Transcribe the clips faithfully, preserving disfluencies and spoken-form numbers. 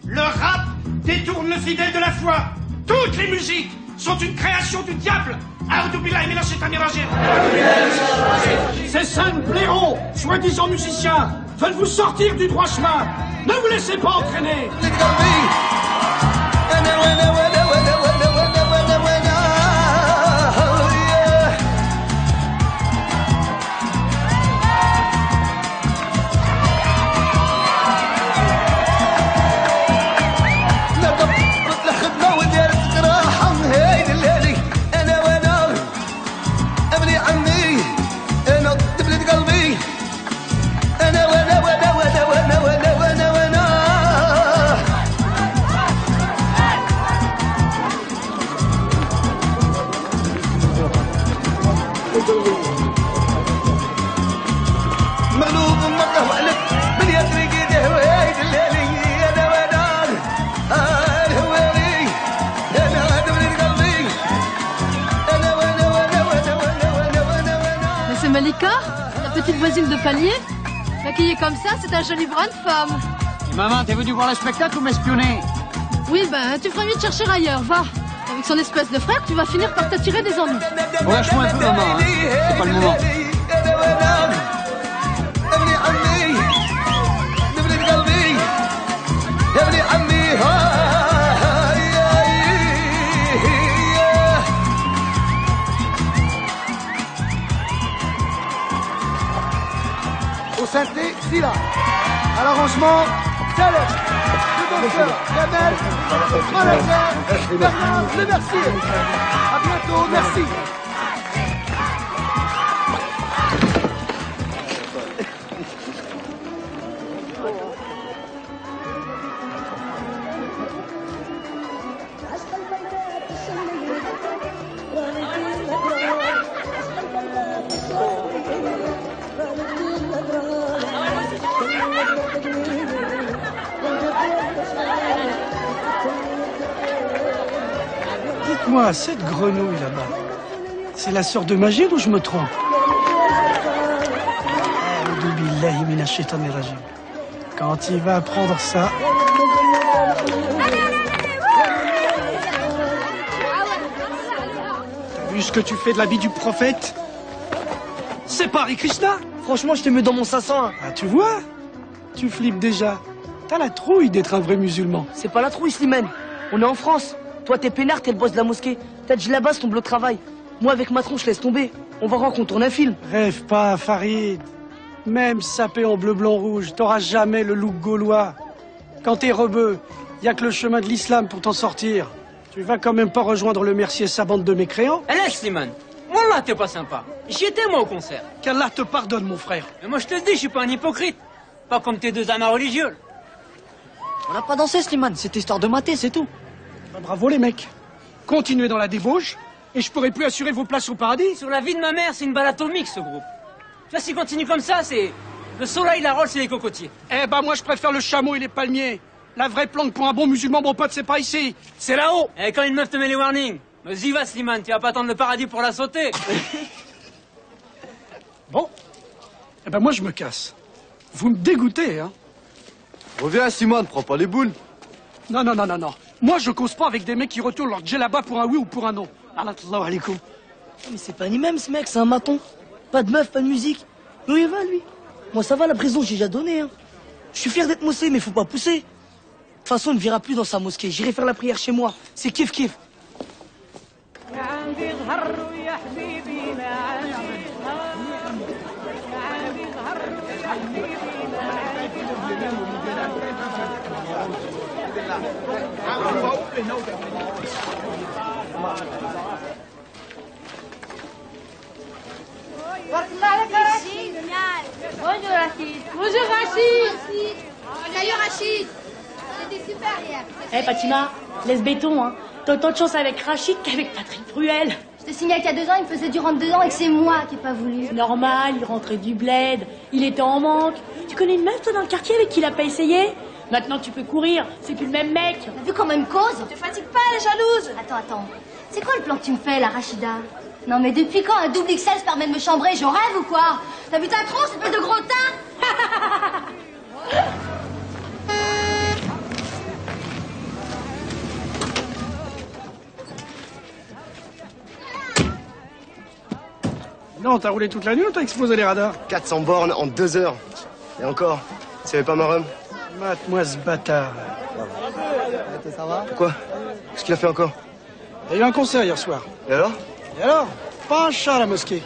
Le rap détourne le fidèle de la foi. Toutes les musiques sont une création du diable. Ces cinq blaireaux, soi-disant musiciens, veulent vous sortir du droit chemin. Ne vous laissez pas entraîner. Malika, la petite voisine de palier, maquillée comme ça, c'est un joli brin de femme. Et maman, t'es venu voir le spectacle ou m'espionner? Oui, ben, tu ferais mieux de chercher ailleurs, va. Avec son espèce de frère, tu vas finir par t'attirer des ennuis. Relâche-moi un peu, maman, hein. C'est pas le moment. Synthé, Silla. À l'arrangement, Caleb. Le danseur, Gamel. Manager, Bernard, le Mercier. À bientôt, merci. Dites-moi, cette grenouille là-bas, c'est la sœur de Magid ou je me trompe? Quand il va apprendre ça... T'as vu ce que tu fais de la vie du prophète? C'est pas Hare Krishna? Franchement, je t'ai mis dans mon cinq cent un. Ah, tu vois? Tu flippes déjà. T'as la trouille d'être un vrai musulman. C'est pas la trouille, Slimane. On est en France. Toi, t'es peinard, t'es le boss de la mosquée. T'as dit là-bas, ton bleu de travail. Moi, avec ma tronche, laisse tomber. On va voir qu'on tourne un film. Rêve pas, Farid. Même sapé en bleu, blanc, rouge, t'auras jamais le look gaulois. Quand t'es rebeu, y a que le chemin de l'islam pour t'en sortir. Tu vas quand même pas rejoindre le Mercier et sa bande de mécréants? Eh laisse, Slimane. Wallah, t'es pas sympa. J'y étais, moi, au concert. Qu'Allah te pardonne, mon frère. Mais moi, je te le dis, je suis pas un hypocrite. Pas comme tes deux amas religieux. On n'a pas dansé, Slimane. C'était histoire de mater, c'est tout. Ah, bravo, les mecs. Continuez dans la débauche, et je pourrai plus assurer vos places au paradis. Sur la vie de ma mère, c'est une balle atomique, ce groupe. Tu vois, s'il continue comme ça, c'est... Le soleil, la roche et les cocotiers. Eh ben, moi, je préfère le chameau et les palmiers. La vraie planque pour un bon musulman, mon pote, c'est pas ici. C'est là-haut. Eh, quand une meuf te met les warnings, vas-y, va, Slimane, tu vas pas attendre le paradis pour la sauter. Bon. Eh ben, moi, je me casse. Vous me dégoûtez, hein. Reviens, Simone, prends pas les boules. Non, non, non, non, non. Moi, je cause pas avec des mecs qui retournent leur djellaba pour un oui ou pour un non. Allahu alaikum. Mais c'est pas ni même, ce mec, c'est un maton. Pas de meuf, pas de musique. Où il va, lui? Moi, ça va, la prison, j'ai déjà donné, hein. Je suis fier d'être mossé, mais faut pas pousser. De toute façon, il ne verra plus dans sa mosquée. J'irai faire la prière chez moi. C'est kiff kiff. Bonjour Rachid. Bonjour Rachid. Salut Rachid. C'était super hier. Eh hey, Fatima, laisse béton, hein. T'as autant de chance avec Rachid qu'avec Patrick Bruel. Je te signale qu'il y a deux ans, il me faisait du rentre-dedans et que c'est moi qui n'ai pas voulu. Normal, il rentrait du bled, il était en manque. Tu connais une meuf, toi, dans le quartier avec qui il a pas essayé? Maintenant tu peux courir, c'est plus le même mec. T'as vu quand même cause? Te fatigue pas, elle est jalouse. Attends, attends. C'est quoi le plan que tu me fais, là, Rachida? Non, mais depuis quand un double X L se permet de me chambrer? Je rêve ou quoi? T'as vu ta tronche, espèce de gros teint? comment? T'as roulé toute la nuit ou t'as explosé les radars? quatre cents bornes en deux heures. Et encore, tu savais pas ma rhum? Mate-moi ce bâtard. Ça va? Pourquoi? Qu'est-ce qu'il a fait encore? Il y a eu un concert hier soir. Et alors? Et alors? Pas un chat à la mosquée.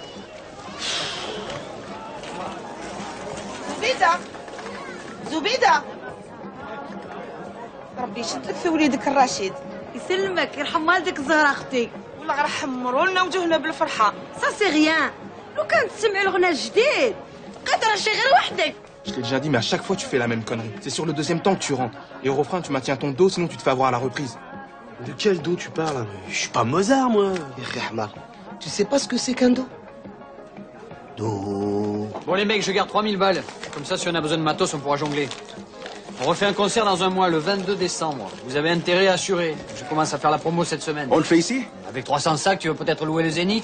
زبيدة زبيدة ربي يشد لك في وليدك الرشيد يسلمك يرحم والدك الزهرة اختي والله غير حمروا لنا وجوهنا بالفرحة سا سي غيان لو كان تسمعوا الغنى الجديد بقيت راشي غير وحدك. Je t'ai déjà dit, mais à chaque fois tu fais la même connerie. C'est sur le deuxième temps que tu rentres. Et au refrain, tu maintiens ton dos, sinon tu te fais avoir à la reprise. De quel dos tu parles? Je suis pas Mozart, moi. Tu sais pas ce que c'est qu'un dos? Do. Bon les mecs, je garde trois mille balles. Comme ça, si on a besoin de matos, on pourra jongler. On refait un concert dans un mois, le vingt-deux décembre. Vous avez intérêt à assurer. Je commence à faire la promo cette semaine. On le fait ici? Avec trois cents sacs, tu veux peut-être louer le Zénith?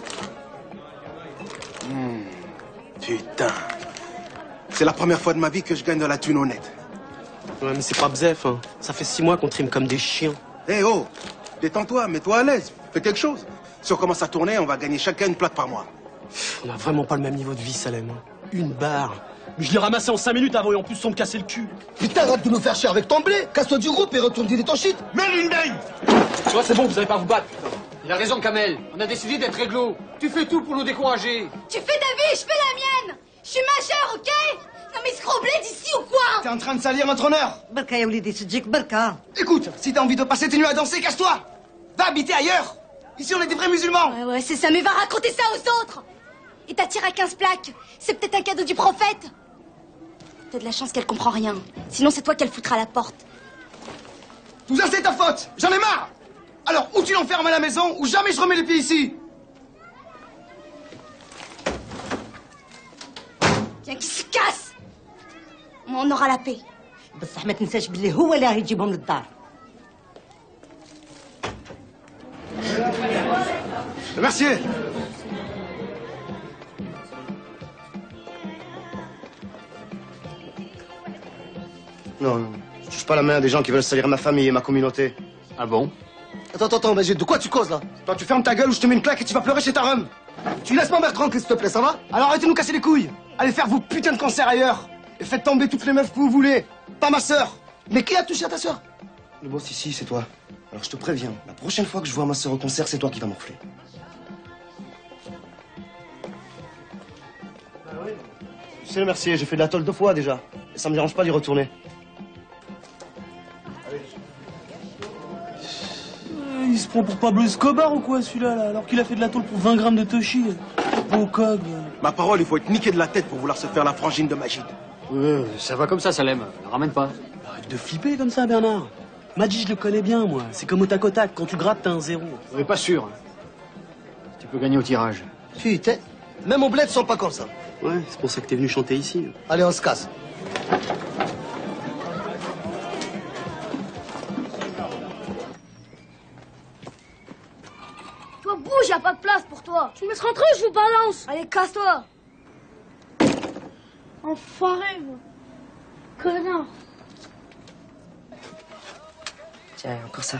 Mmh. Putain. C'est la première fois de ma vie que je gagne de la thune honnête. Ouais, mais c'est pas bzef, hein. Ça fait six mois qu'on trime comme des chiens. Eh hey, oh, détends-toi, mets-toi à l'aise. Fais quelque chose. Si on commence à tourner, on va gagner chacun une plaque par mois. On a vraiment pas le même niveau de vie, Salem. Hein. Une barre. Mais je l'ai ramassé en cinq minutes avant et en plus sans me casser le cul. Putain, arrête de nous faire chier avec ton blé. Casse-toi du groupe et retourne dealer ton shit. Mets une baigne. Tu vois, c'est bon, vous allez pas vous battre. Putain. Il a raison, Kamel. On a décidé d'être réglo. Tu fais tout pour nous décourager. Tu fais ta vie, je fais la mienne. Je suis majeure, ok? Non mais scroblé d'ici ou quoi? T'es en train de salir notre honneur. بركة يا وليدي تجيك بركة. Écoute, si t'as envie de passer tes nuits à danser, casse-toi. Va habiter ailleurs. Ici, on est des vrais musulmans. Ouais, ouais, c'est ça, mais va raconter ça aux autres. Et ta tire à quinze plaques, c'est peut-être un cadeau du prophète. T'as de la chance qu'elle comprend rien. Sinon, c'est toi qu'elle foutra à la porte. Tout ça, c'est ta faute. J'en ai marre. Alors, ou tu l'enfermes à la maison, ou jamais je remets les pieds ici. Viens qu'il se casse. On aura la paix. بصح ما تنساش بلي هو اللي راح يجيبهم للدار. Merci. Non, non, je touche pas la main à des gens qui veulent salir ma famille et ma communauté. Ah bon? Attends, attends, attends, de quoi tu causes là? Toi, tu fermes ta gueule ou je te mets une claque et tu vas pleurer chez ta rhum. Tu laisses ma mère tranquille, s'il te plaît, ça va? Alors arrêtez de nous casser les couilles. Allez faire vos putains de concerts ailleurs. Et faites tomber toutes les meufs que vous voulez. Pas ma sœur. Mais qui a touché à ta sœur? Le boss ici, c'est toi. Alors je te préviens, la prochaine fois que je vois ma sœur au concert, c'est toi qui vas m'enfler. Tu sais, merci, j'ai fait de la tôle deux fois déjà. Et ça me dérange pas d'y retourner. Il se prend pour Pablo Escobar ou quoi celui-là, là, alors qu'il a fait de la tôle pour vingt grammes de toshi. Beau cog. Ma parole, il faut être niqué de la tête pour vouloir se faire la frangine de Magid. Ouais, ça va comme ça, Salem. Ne ramène pas. Arrête de flipper comme ça, Bernard. Magid, je le connais bien, moi. C'est comme au tac au tac. Quand tu grattes, t'as un zéro. On n'est pas sûr. Tu peux gagner au tirage. Putain, même au bled, ils sont pas comme ça. Ouais, c'est pour ça que t'es venu chanter ici. Allez, on se casse. Toi, bouge, y a pas de place pour toi. Tu me laisses rentrer, je vous balance. Allez, casse-toi. Enfoiré, vous. Connard. Tiens, encore ça.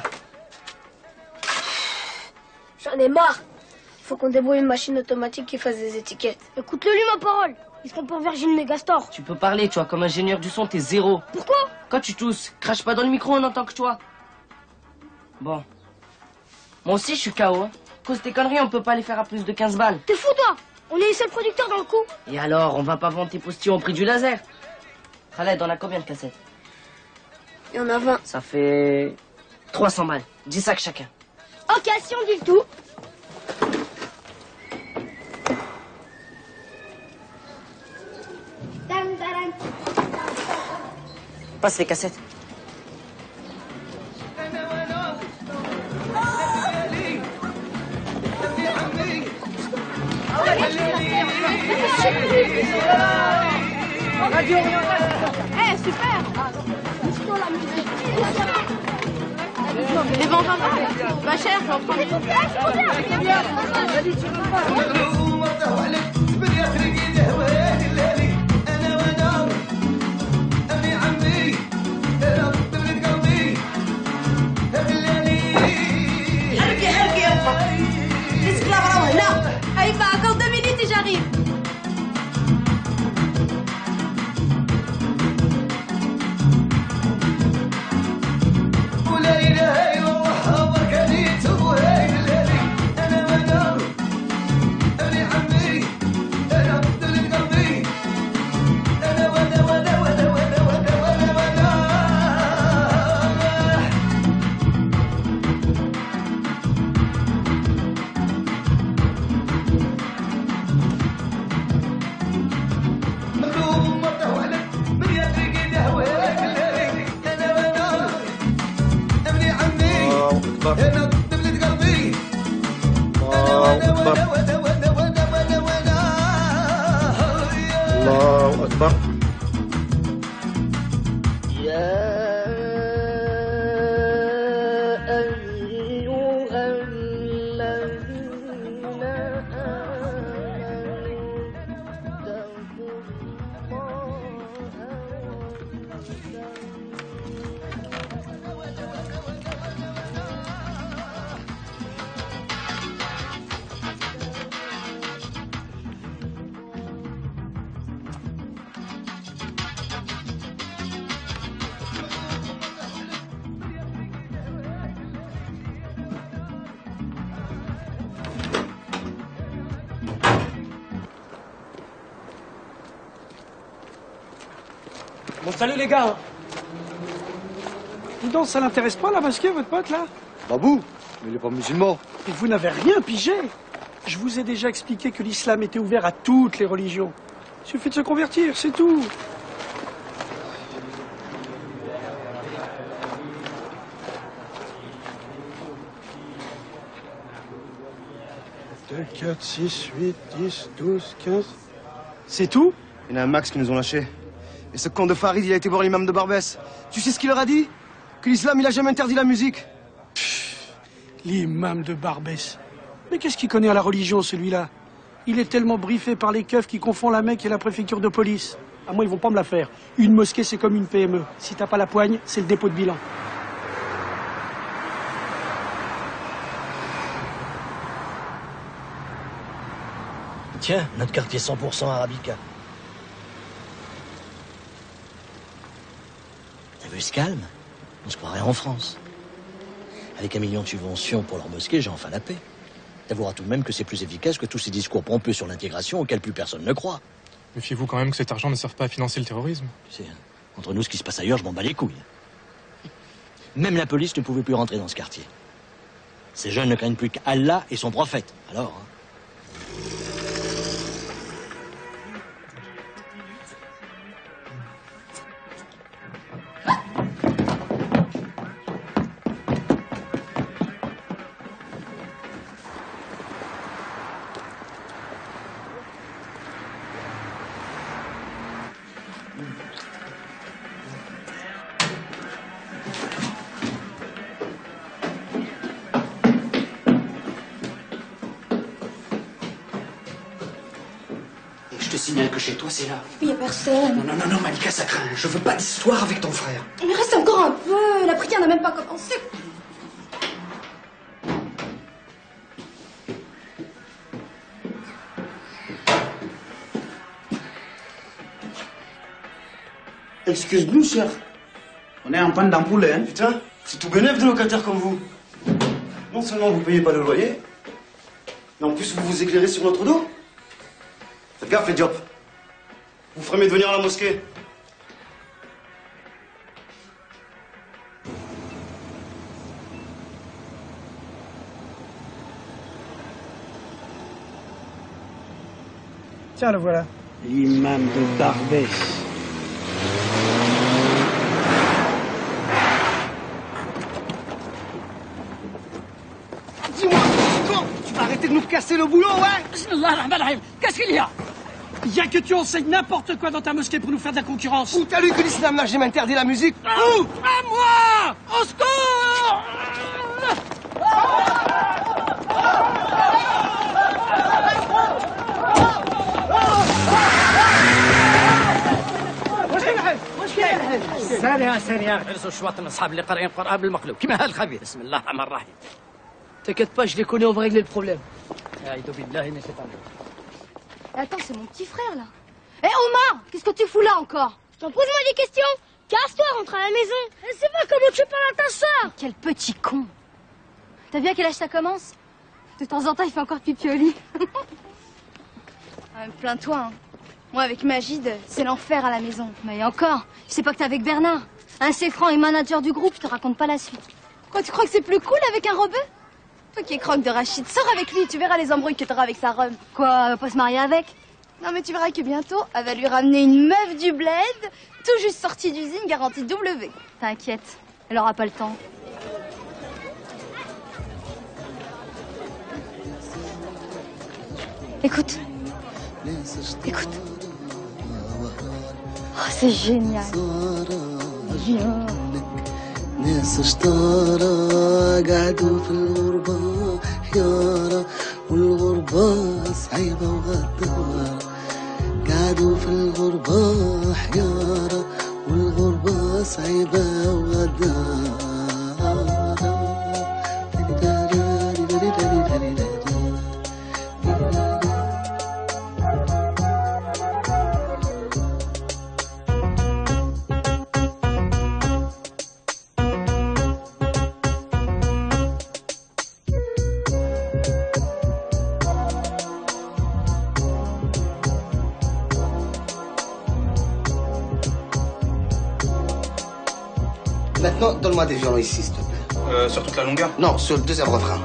J'en ai marre. Il faut qu'on débrouille une machine automatique qui fasse des étiquettes. Écoute-le, lui, ma parole. Ils seront pour Virgin Megastore. Tu peux parler, toi, comme ingénieur du son, t'es zéro. Pourquoi? Quand tu tousses, crache pas dans le micro, on entend que toi. Bon. Moi aussi, je suis K O. Hein. Cause tes conneries, on peut pas les faire à plus de quinze balles. T'es fou, toi? On est les seuls producteurs dans le coup. Et alors, on va pas vendre tes postillons au prix du laser. Khaled, on a combien de cassettes? Il y en a vingt. Ça fait trois cents balles. dix sacs chacun. Ok, si on dit le tout. Passe les cassettes. Radio Eh, super. La musique. Les ventes en bas. Pas cher, j'en prends des trucs. Esclave, là. Allez, bah, encore deux minutes et j'arrive. أكبر الله أكبر Bon, salut les gars. Dis donc, ça l'intéresse pas la mosquée, votre pote, là? Babou, mais il est pas musulman. Et vous n'avez rien pigé. Je vous ai déjà expliqué que l'islam était ouvert à toutes les religions. Il suffit de se convertir, c'est tout. deux, quatre, six, huit, dix, douze, quinze... C'est tout? Il y en a un max qui nous ont lâchés. Et ce con de Farid, il a été voir l'imam de Barbès. Tu sais ce qu'il leur a dit? Que l'islam, il a jamais interdit la musique. L'imam de Barbès. Mais qu'est-ce qu'il connaît à la religion, celui-là? Il est tellement briefé par les keufs qui confondent la Mecque et la préfecture de police. À moi, ils vont pas me la faire. Une mosquée, c'est comme une P M E. Si t'as pas la poigne, c'est le dépôt de bilan. Tiens, notre quartier cent pour cent Arabica. T'as vu ce calme? On se croirait en France. Avec un million de subventions pour leur mosquée, j'ai enfin la paix. T'avoueras tout de même que c'est plus efficace que tous ces discours pompeux sur l'intégration auxquels plus personne ne croit. Méfiez-vous quand même que cet argent ne serve pas à financer le terrorisme. Tu sais, entre nous, ce qui se passe ailleurs, je m'en bats les couilles. Même la police ne pouvait plus rentrer dans ce quartier. Ces jeunes ne craignent plus qu'Allah et son prophète. Alors, hein. Je te signale que chez toi, c'est là. Il y a personne. Non, non, non, non, Malika, ça craint. Je veux pas d'histoire avec ton frère. Mais reste encore un peu. La prière n'a même pas commencé. Excuse-nous, cher. On est en panne d'ampoule, hein. Putain, c'est tout bénef de locataires comme vous. Non seulement vous payez pas le loyer, mais en plus vous vous éclairez sur notre dos. Faites gaffe, les diopes. Vous ferez mieux de venir à la mosquée. Tiens, le voilà. L'imam de Barbès. Dis-moi, tu vas arrêter de nous casser le boulot, ouais? Qu'est-ce qu'il y a? Il y a que tu enseignes n'importe quoi dans ta mosquée pour nous faire de la concurrence. Où t'as lu que l'islam n'a jamais interdit la musique? Où? À moi! Au secours! ثانية ثانية جلسوا الشواطن أصحاب اللي قارئين قرآن بالمقلوب كيما هالخبيث بسم الله الرحمن الرحيم. T'inquiète pas, je les connais, on va régler le problème. Attends, c'est mon petit frère, là. Hé, Omar, qu'est-ce que tu fous là encore? T'en poses-moi des questions. Casse-toi, rentre à la maison. Elle sait pas comment tu parles à ta soeur. Quel petit con. T'as vu à quel âge ça commence? De temps en temps, il fait encore pipi au lit. Ah, plains-toi, hein. Moi, avec Magid, c'est l'enfer à la maison. Mais encore, je sais pas que t'es avec Bernard. Un Céfran est manager du groupe, je te raconte pas la suite. Quoi, tu crois que c'est plus cool avec un rebeu? Toi qui es croque de Rachid, sors avec lui, tu verras les embrouilles que t'auras avec sa rhum. Quoi, elle va pas se marier avec? Non, mais tu verras que bientôt, elle va lui ramener une meuf du bled, tout juste sortie d'usine, garantie W. T'inquiète, elle aura pas le temps. Écoute. Écoute. Oh, c'est génial. Viens. ناس شطارة قعدوا في الغربة حيارة والغربة صعيبة وغدارة قعدوا في الغربة حيارة والغربة صعيبة وغدارة Maintenant, donne-moi des violons ici, s'il te plaît. Euh, sur toute la longueur? Non, sur le deuxième refrain.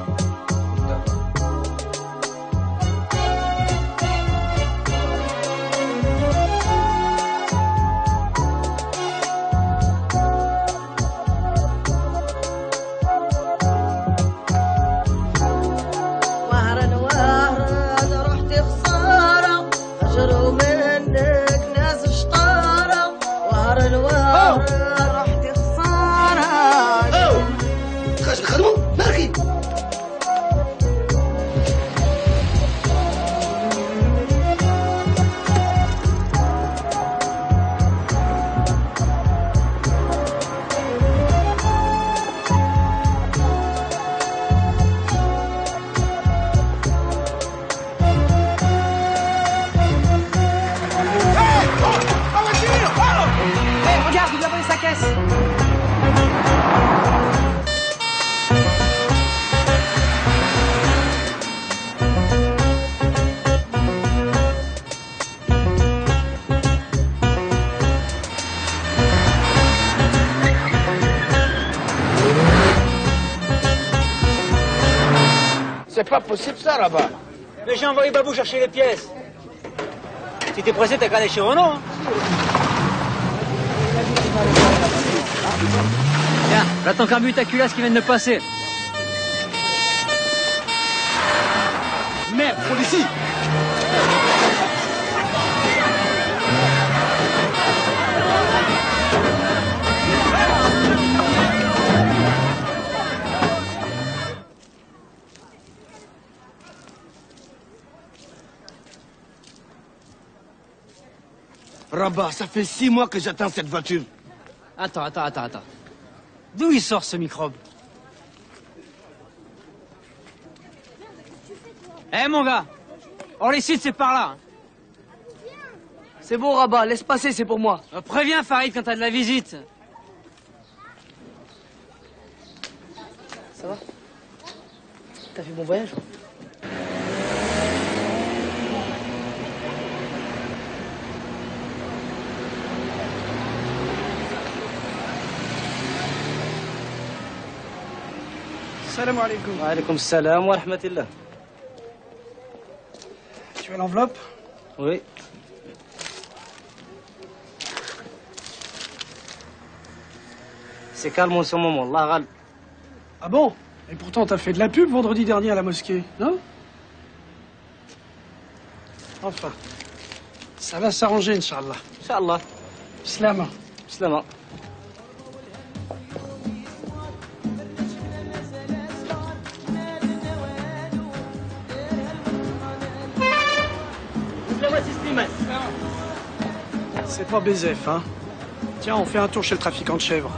C'est pas possible ça là-bas. Mais j'ai envoyé Babou chercher les pièces. Si t'es pressé, t'as qu'à aller chez Renault. Hein. Tiens, là ton carbu ta culasse qui vient de passer. Merde, faut d'ici. Rabat, ça fait six mois que j'attends cette voiture. Attends, attends, attends, attends. D'où il sort ce microbe? Eh hey, mon gars, Orlicide c'est par là. C'est bon Rabat, laisse passer, c'est pour moi. Euh, préviens Farid quand t'as de la visite. Ça va? T'as fait bon voyage? Salam alaikum. Wa alaikum salam wa rahmatillah. Tu as l'enveloppe? Oui. C'est calme en ce moment, Allah ghal. Ah bon? Et pourtant, t'as fait de la pub vendredi dernier à la mosquée, non? Enfin, ça va s'arranger, Inch'Allah. Inch'Allah. Slama. Slama. C'est pas Bézef, hein? Tiens, on fait un tour chez le trafiquant de chèvres.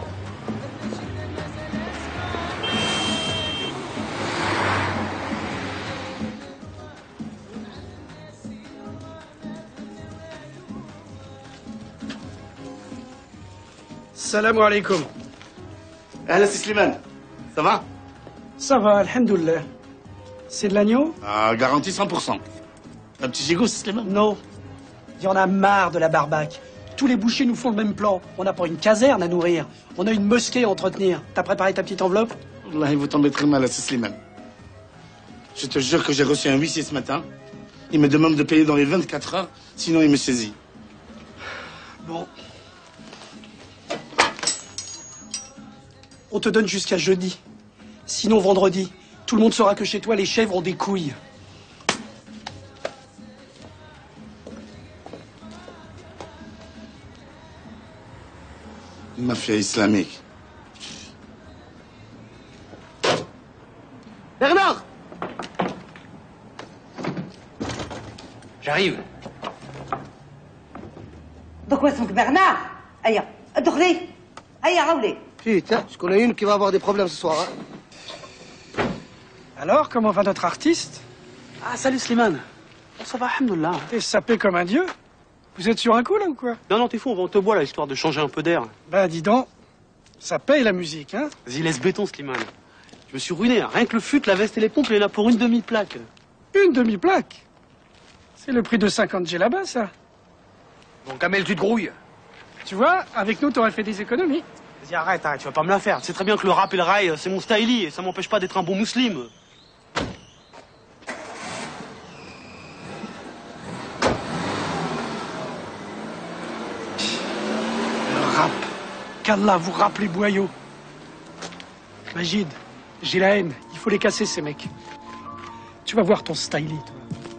Salam alaikum. Ahla, c'est Slimane. Ça va? Ça va, alhamdoulilah. C'est de l'agneau? Ah, garantie cent pour cent. Un petit gigot, c'est Slimane? Non. Il y en a marre de la barbaque. Tous les bouchers nous font le même plan. On n'a pas une caserne à nourrir. On a une mosquée à entretenir. T'as préparé ta petite enveloppe? Là, il vous tomber très mal à ce Slimane. Je te jure que j'ai reçu un huissier ce matin. Il me demande de payer dans les vingt-quatre heures, sinon il me saisit. Bon. On te donne jusqu'à jeudi. Sinon vendredi. Tout le monde saura que chez toi, les chèvres ont des couilles. mafia islamique. Bernard! J'arrive. Donc, où est-ce que Bernard? Aïe, دخلي. Aïe, Raoulé. Putain, je connais une qui va avoir des problèmes ce soir. Hein. Alors, comment va notre artiste? Ah, salut Slimane. Oh, ça va, alhamdoulilah. T'es sapé comme un dieu. Vous êtes sur un coup, là, ou quoi? Non, non, t'es fou, on va en te bois, là, histoire de changer un peu d'air. Bah, dis donc, ça paye la musique, hein? Vas-y, laisse béton, Slimane. Je me suis ruiné, hein. Rien que le fut, la veste et les pompes, il est là pour une demi-plaque. Une demi-plaque? C'est le prix de cinquante G là-bas, ça. Bon, Kamel, tu te grouilles. Tu vois, avec nous, t'aurais fait des économies. Vas-y, arrête, arrête, tu vas pas me la faire. Tu sais très bien que le rap et le rail, c'est mon styli, et ça m'empêche pas d'être un bon musulman. Le rap. Qu'Allah vous rappe les boyaux. Magid, j'ai la haine. Il faut les casser, ces mecs. Tu vas voir ton styli, toi.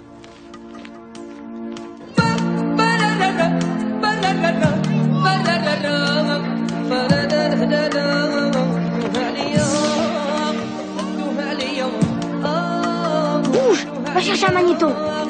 Bouge, va chercher un magnéto.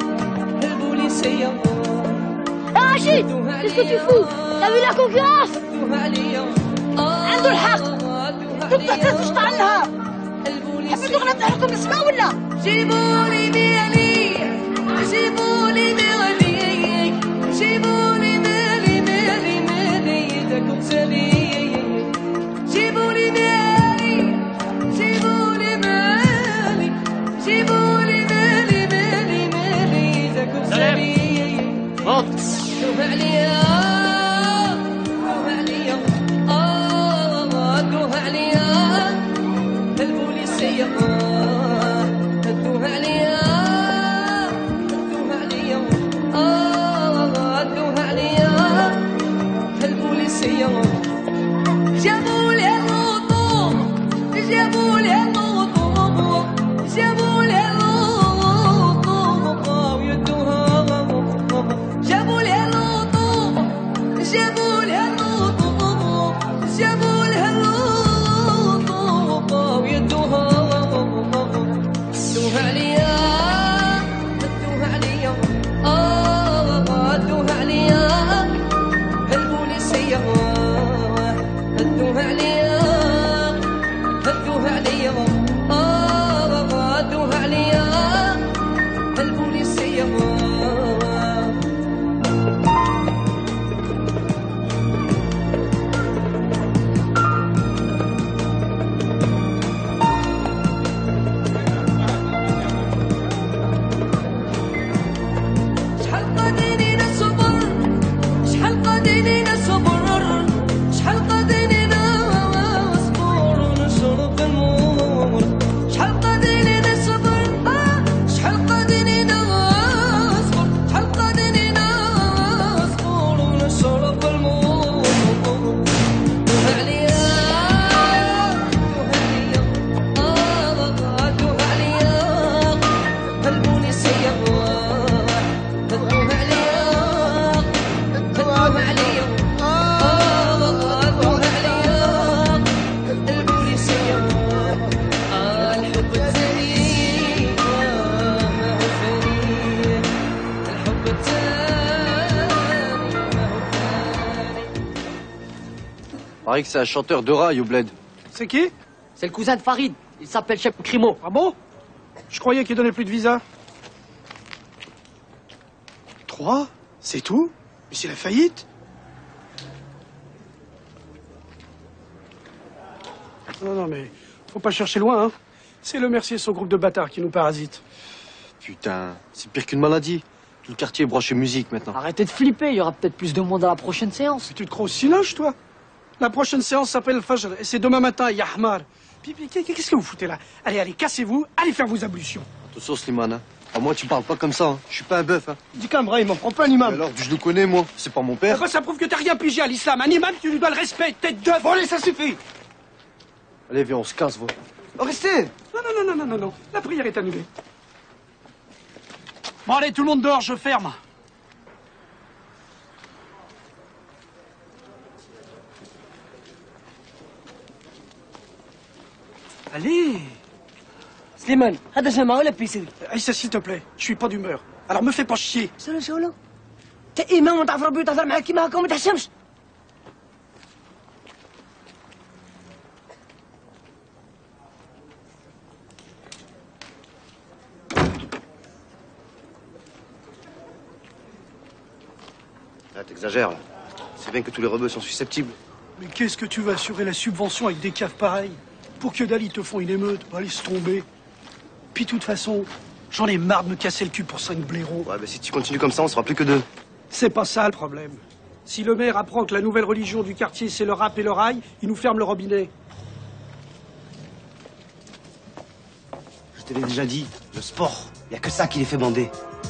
Ah, Rachid, qu'est-ce que tu fous? T'as vu la concurrence? عنده الحق. تبقى تشطع عنها. حبيتوا غلط عليكم اسمع ولا؟ جيبوا لي مالي، جيبوا لي مالي، جيبوا لي مالي مالي مالي داكم سالي. جيبوا لي مالي، جيبوا لي مالي، جيبوا لي مالي مالي مالي داكم سالي. دوه عليا، دوه عليا، آه دوه عليا، البوليسية دوه عليا، دوه عليا، آه دوه عليا، البوليسية. جابوا لي الرطوب، جابوا لي الرطوب، جابوا لي الرطوب ويدوها. جابوا لي الرطوب، جابوا لي الرطوب، جابوا لي الرطوب ويدوها. دوها عليا، دوها عليا، آه دوها عليا، البوليسية. دوها عليا، دوها عليا، آه دوها عليا، البوليسية. شحال قادرين الصبر، شحال قادرين الصبر، شحال قادرين الصبر ونشرب المر. شحال قادرين الصبر، شحال قادرين الصبر، شحال قادرين الصبر ونشرب المر. دوها عليا، دوها عليا، آه دوها عليا، البوليسية. دوها عليا، دوها عليا، آه دوها عليا، البوليسية. آه الحب الثاني ما هو ثاني، الحب الثاني ما هو ثاني. Pareil que c'est un chanteur de rail au bled. C'est qui? C'est le cousin de Farid. Il s'appelle Chef Crimo. Ah bon? Je croyais qu'il donnait plus de visa. Trois? C'est tout? Mais c'est la faillite? Non, non, mais faut pas chercher loin, hein. C'est le Mercier et son groupe de bâtards qui nous parasitent. Putain, c'est pire qu'une maladie. Tout le quartier est branché musique maintenant. Arrêtez de flipper, il y aura peut-être plus de monde à la prochaine séance. Tu te crois au cinoche, toi? La prochaine séance s'appelle Fajr et c'est demain matin, Yahmar. Puis, puis, qu'est-ce que vous foutez là? Allez, allez, cassez-vous, allez faire vos ablutions. Attention Slimane, hein. À moi tu parles pas comme ça, hein. Je suis pas un bœuf, hein. Dis Camra, il m'en prend pas un imam. Alors, je le connais moi, c'est pas mon père. Pourquoi ça prouve que t'as rien pigé à l'islam? Un imam, tu lui dois le respect, tête d'œuf. Bon, allez, ça suffit. Allez, viens, on se casse, va. Oh, restez. Non, non, non, non, non, non, non. La prière est annulée. Bon, allez, tout le monde dehors, je ferme. Allez. سليمان هذا جماعة ولا بيسري؟ Aïssa, s'il te plaît, je suis pas d'humeur. Alors me fais pas chier. شنو شنو؟ انت امام وتعرف ربي وتهضر معاك كيما هكا وما تحشمش. Là, t'exagères, là. C'est bien que tous les rebeux sont susceptibles. Mais qu'est-ce que tu vas assurer la subvention avec des caves pareilles? Pour que dalle, ils te font une émeute. Bah, laisse tomber. Puis, de toute façon, j'en ai marre de me casser le cul pour cinq blaireaux. Ouais, mais si tu continues comme ça, on sera plus que deux. C'est pas ça, le problème. Si le maire apprend que la nouvelle religion du quartier, c'est le rap et le rail, il nous ferme le robinet. Je te l'ai déjà dit, le sport, y a que ça qui les fait bander.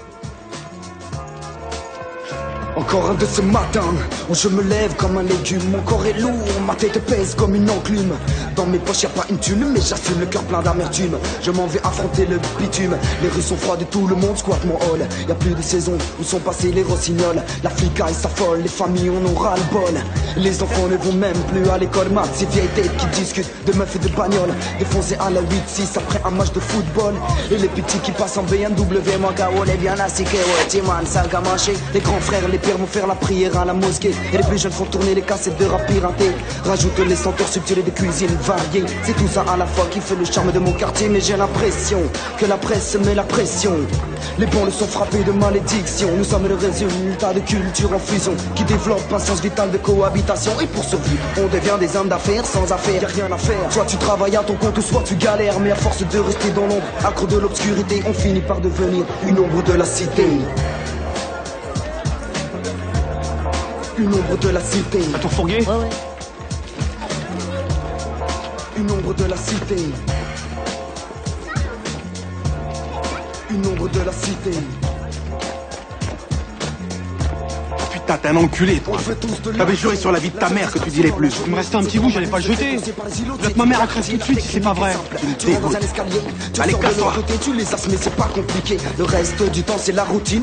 Encore un de ces matins où je me lève comme un légume. Mon corps est lourd, ma tête pèse comme une enclume. Dans mes poches y'a pas une thune, mais j'assume le cœur plein d'amertume. Je m'en vais affronter le bitume. Les rues sont froides et tout le monde squatte mon hall. Y'a plus de saison où sont passés les rossignols. La flicaille s'affole, les familles on aura le bol. Les enfants ne vont même plus à l'école, mat, ces vieilles têtes qui discutent de meufs et de bagnoles. Défoncés à la huit six après un match de football. Et les petits qui passent en B M W, moi K O, les bien assis, ouais, Timan, ça a marché. Les grands frères, les pères vont faire la prière à la mosquée. Et les plus jeunes font tourner les cassettes de rap piraté. Rajoute les senteurs subtiles et des cuisines variées. C'est tout ça à la fois qui fait le charme de mon quartier. Mais j'ai l'impression que la presse met la pression. Les bons le sont frappés de malédiction. Nous sommes le résultat de culture en fusion qui développe un sens vital de cohabitation. Et pour survivre, on devient des hommes d'affaires sans affaires. Y'a rien à faire, soit tu travailles à ton compte ou soit tu galères. Mais à force de rester dans l'ombre, accro de l'obscurité, on finit par devenir une ombre de la cité. Une ombre de la cité. À ton fourguet? Ouais, ouais. Une ombre de la cité. Une ombre de la cité. Putain, t'es un enculé, toi. T'avais juré sur la vie de ta mère que tu dirais plus. Il me restait un petit bout, j'allais pas le jeter. Là, que ma mère a crève tout de suite si c'est pas vrai. Tu me dans un escalier, tu Allez, sors de casse-toi. l'autre côté, tu les as, mais c'est pas compliqué. Le reste du temps, c'est la routine.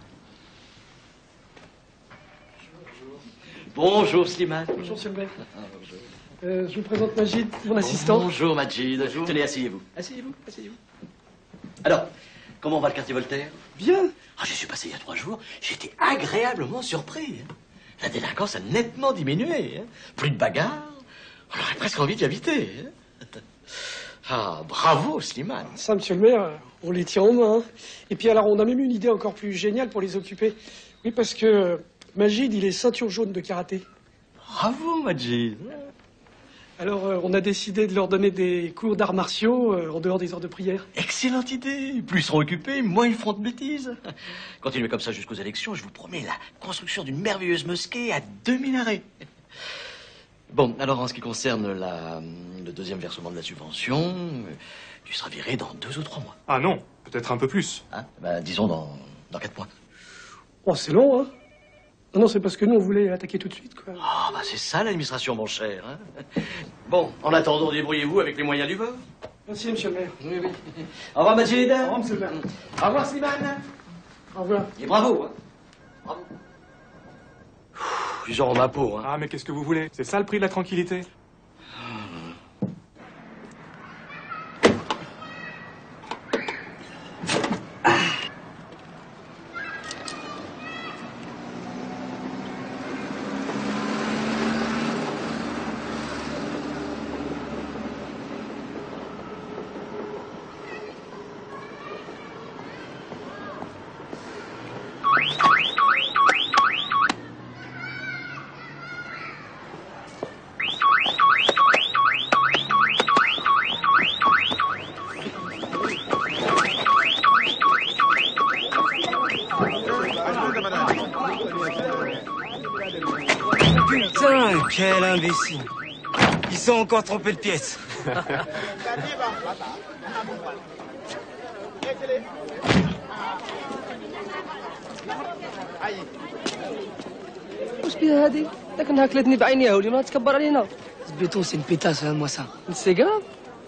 Bonjour Slimane. Bonjour, monsieur le maire. Euh, je vous présente Majid, mon assistant. Bonjour Majid. Tenez, asseyez-vous. Asseyez-vous, asseyez-vous. Alors, comment va le quartier Voltaire? Bien. Ah, je suis passé il y a trois jours, j'étais agréablement surpris. hein. La délinquance a nettement diminué. hein. Plus de bagarres. On aurait presque envie d'y habiter. hein. Ah, bravo Slimane. Ça, monsieur le maire, on les tient en main. hein. Et puis alors, on a même une idée encore plus géniale pour les occuper. Oui, parce que euh, Majid, il est ceinture jaune de karaté. Bravo Majid. Alors, euh, on a décidé de leur donner des cours d'arts martiaux euh, en dehors des heures de prière. Excellente idée. Plus ils seront occupés, moins ils feront de bêtises. Continuez comme ça jusqu'aux élections, je vous promets la construction d'une merveilleuse mosquée à deux minarets. Bon, alors en ce qui concerne la, le deuxième versement de la subvention, euh, tu seras viré dans deux ou trois mois. Ah non, peut-être un peu plus. Hein ben, disons dans, dans quatre mois. Oh, c'est long, hein? Non, non, c'est parce que nous, on voulait attaquer tout de suite, quoi. Ah, bah c'est ça l'administration, mon cher. hein. Bon, en attendant, débrouillez-vous avec les moyens du bord. Merci, monsieur le maire. Oui, oui. Au revoir, Majid. Au revoir, monsieur le maire. Au revoir, Slimane. Au revoir. Et bravo. Hein. Bravo. Ils auront ma peau. Hein. Ah, mais qu'est-ce que vous voulez? C'est ça le prix de la tranquillité? Putain, quel imbécile. Ils sont encore trompés de pièce. واش بيها هادي؟ داك النهار كلتني بعينيها ولي ما تكبر علينا. Béton, c'est une pétasse, hein, moi ça. C'est grave.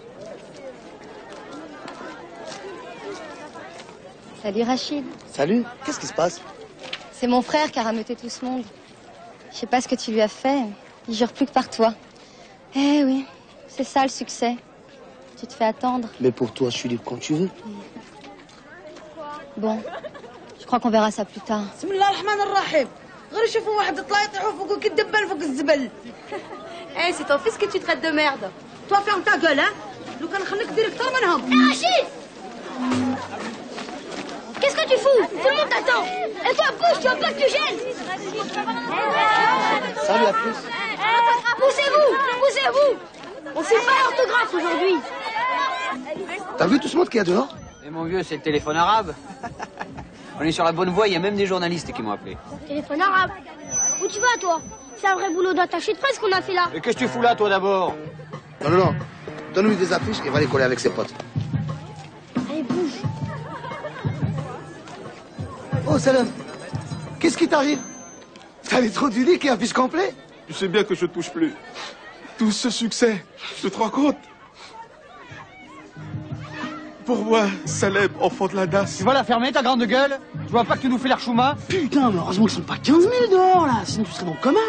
Salut Rachid. Salut, qu'est-ce qui se passe? C'est mon frère qui a rameuté tout ce monde. Je sais pas ce que tu lui as fait. Il jure plus que par toi. Eh oui, c'est ça le succès. Tu te fais attendre. Mais pour toi, je suis libre quand tu veux. Bon, je crois qu'on verra ça plus tard. بسم الله الرحمن الرحيم. غير يشوفوا واحد طلع يطيحوا فوق كيدبل فوق الزبل. Eh, c'est ton fils que tu traites de merde. Toi ferme ta gueule, hein. لو كان نخليك ديريكتور منهم. Hé, Rachid! Qu'est-ce que tu fous? Tout le monde t'attend. Et toi, bouge, tu veux pas que tu gênes? Salut, à plus. Poussez-vous, poussez-vous. On sait pas l'orthographe aujourd'hui. T'as vu tout ce monde qu'il y a dehors? Et mon vieux, c'est le téléphone arabe. On est sur la bonne voie, il y a même des journalistes qui m'ont appelé. Téléphone arabe. Où tu vas, toi? C'est un vrai boulot d'attaché de presse qu'on a fait là. Et qu'est-ce que tu fous là, toi, d'abord? Non, non, non. Donne-lui des affiches et va les coller avec ses potes. Allez, bouge. Oh, Salam. Qu'est-ce qui t'arrive? T'as les trous du lit qui affiche complet? Tu sais bien que je touche plus. Tout ce succès, tu te rends compte? Pour moi, Salem, enfant de la D A S. Tu vas la fermer, ta grande gueule? Tu vois pas que tu nous fais l'air chouma? Putain, mais heureusement qu'ils sont pas quinze mille dehors, là, sinon tu serais dans le coma.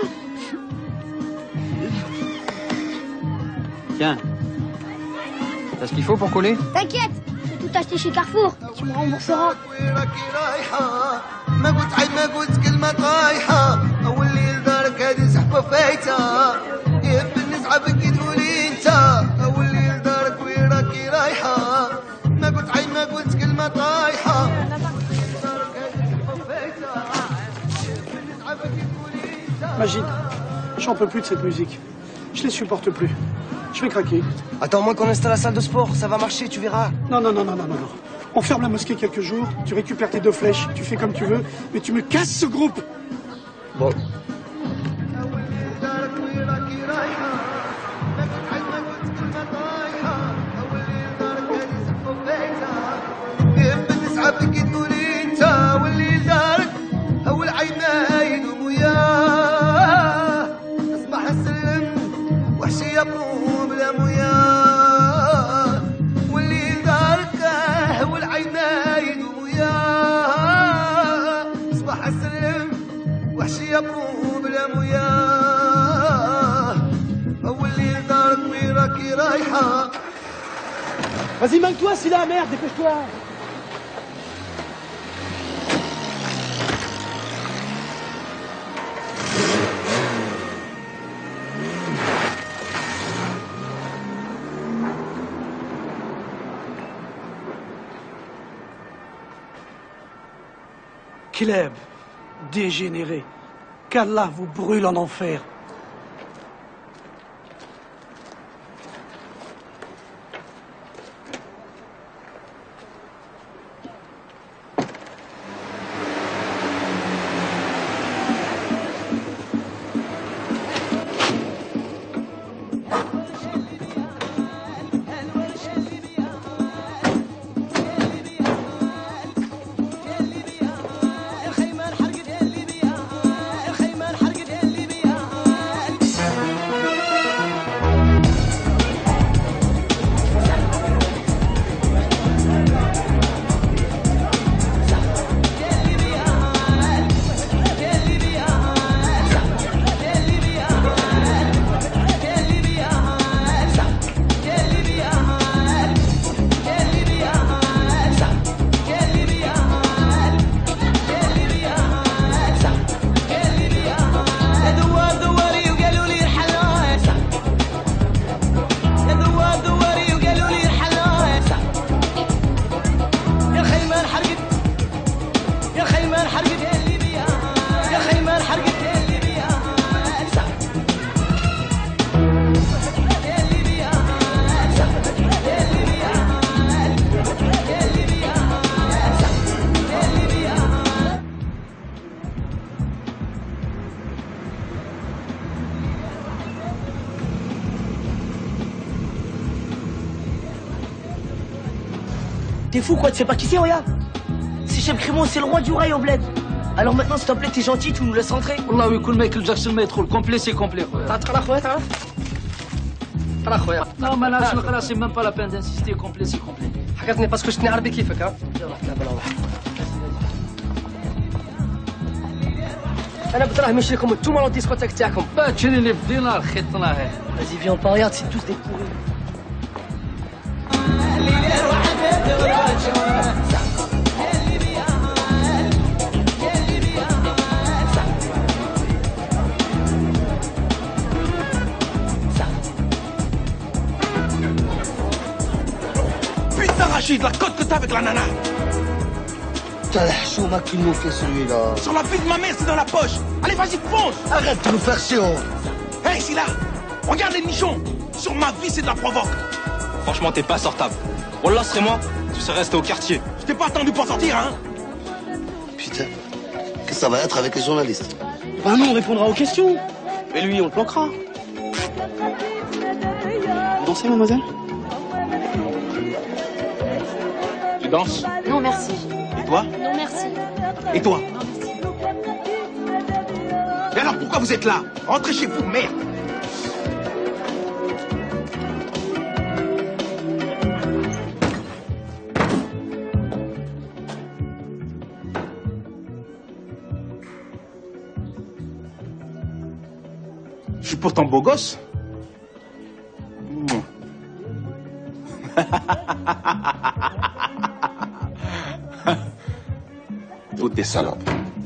Tiens. T'as ce qu'il faut pour coller? T'inquiète, j'ai tout acheté chez Carrefour. Tu me rembourseras. ما قلت عيب ما قلت كلمة طايحة أول الليل دارك هذه سحبة فايتة يهب النزعة بكي تقولي انت أول الليل دارك وين راكي رايحة ما قلت عيب ما قلت كلمة طايحة Magid, j'en peux plus de cette musique. Je les supporte plus. Je vais craquer. Attends, moi qu'on installe la salle de sport, ça va marcher, tu verras. Non, non, non, non, non, non, non. On ferme la mosquée quelques jours, tu récupères tes deux flèches, tu fais comme tu veux, mais tu me casses ce groupe. Bon. Vas-y, manque-toi, c'est la merde, dépêche-toi. Caleb, dégénéré, qu'Allah vous brûle en enfer. T'es fou quoi, tu sais pas qui c'est, regarde. C'est Cheb Crémon, c'est le roi du rail au bled. Alors maintenant, s'il te plaît, t'es gentil, tu nous laisses rentrer. والله ويكون مايكل جاكسون ما يدخل كومبلي سي كومبلي خويا. تعال تقرا خويا تعال. تقرا خويا. لا ما نعرفش نقرا سي ميم با لا بان دانسيستي كومبلي سي كومبلي. حكيتني باسكو شتني عربي كيفك ها. يلا حنا بلا واحد. انا بدراهم نمشي لكم انتوما الديسكوتيك تاعكم. باتشري لي بدينار خيطنا هي. Vas-y, viens, on part, regarde, c'est tous des pourris. Putain, Rachid, la cote que t'as avec la nana. Putain, la chouma qu'il nous fait celui-là. Sur la vie de ma mère, c'est dans la poche. Allez, vas-y, fonce. Arrête de nous faire chier. Hé, hey, Silla, regarde les nichons. Sur ma vie, c'est de la provoque. Franchement, t'es pas sortable. Wallah, serait moi, tu serais resté au quartier. Je t'ai pas attendu pour sortir, hein. Putain, qu'est-ce que ça va être avec les journalistes? Bah non, on répondra aux questions. Et lui, on le planquera. Vous dansez, mademoiselle? Tu danses? Non, merci. Et toi? Non, merci. Et toi? Non, merci. Et alors, pourquoi vous êtes là? Rentrez chez vous, merde. Je suis pourtant beau gosse. Mmh. Toutes des salopes.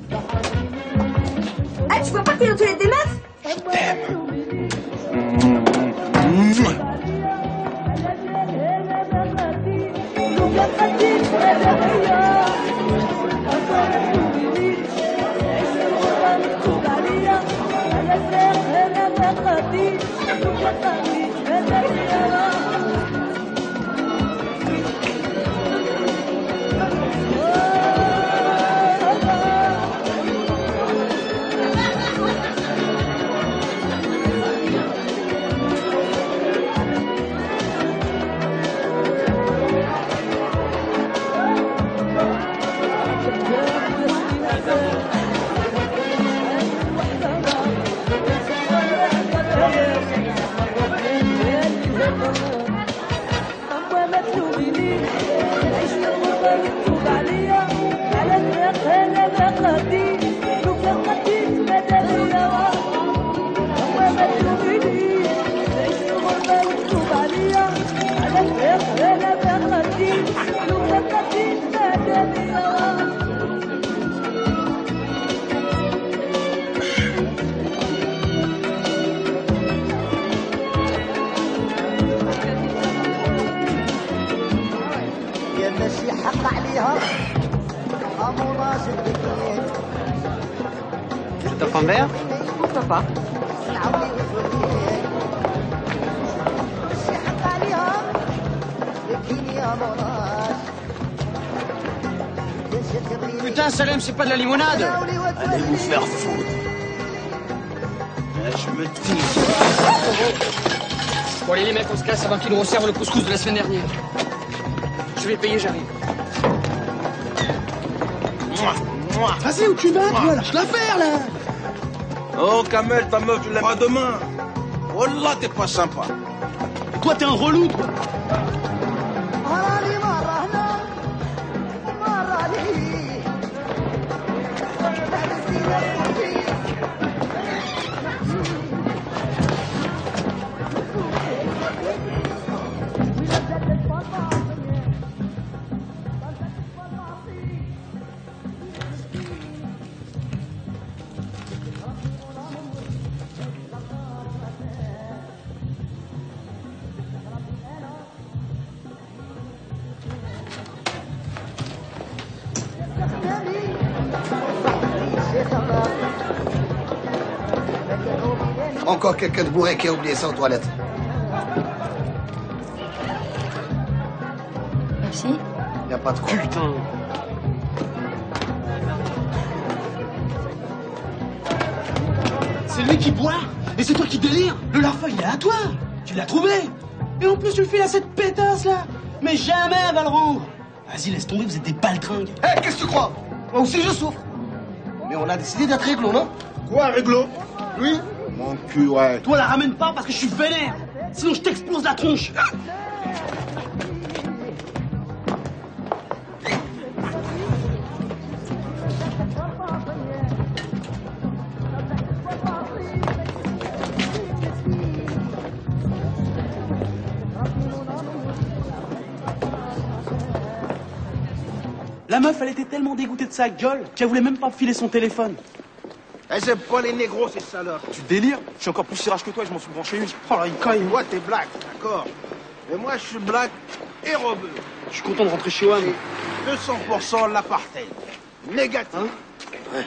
Ah, tu vois pas qu'il est aux toilettes des meufs? Je t'aime. Mmh. Je t'offre un verre? Pourquoi pas? Putain, Salem, c'est pas de la limonade. Allez vous faire foutre. Je me tire. Bon, allez, les mecs, on se casse avant qu'ils nous resservent le couscous de la semaine dernière. Je vais payer, j'arrive. Vas-y, où tu vas, toi? Lâche l'affaire, là. Oh, Kamel, ta meuf, tu l'aimeras demain. Oh là, t'es pas sympa. Toi, t'es un relou, toi. Encore quelqu'un de bourré qui a oublié ça aux toilettes. Merci. Y a pas de quoi. Putain. C'est lui qui boit et c'est toi qui délire. Le larfa, il est à toi. Tu l'as trouvé. Et en plus, tu le files à cette pétasse, là. Mais jamais elle va le rendre. Vas-y, laisse tomber, vous êtes des baltringues. Hé, hey, qu'est-ce que tu crois? Moi aussi, je souffre. Mais on a décidé d'être réglo, non? Quoi, réglo? Oui. Mon cul, ouais. Toi, la ramène pas parce que je suis vénère. Sinon, je t'explose la tronche. La meuf, elle était tellement dégoûtée de sa gueule qu'elle voulait même pas filer son téléphone. Eh, j'aime pas les négros, ces salopes. Tu délires? Je suis encore plus sirage que toi et je m'en suis branché une. Oh là, il caille. Moi, t'es black, d'accord. Mais moi, je suis black et rebeu. Je suis content de rentrer chez Wam. deux cents pour cent l'apartheid. Négatif. Hein? Ouais.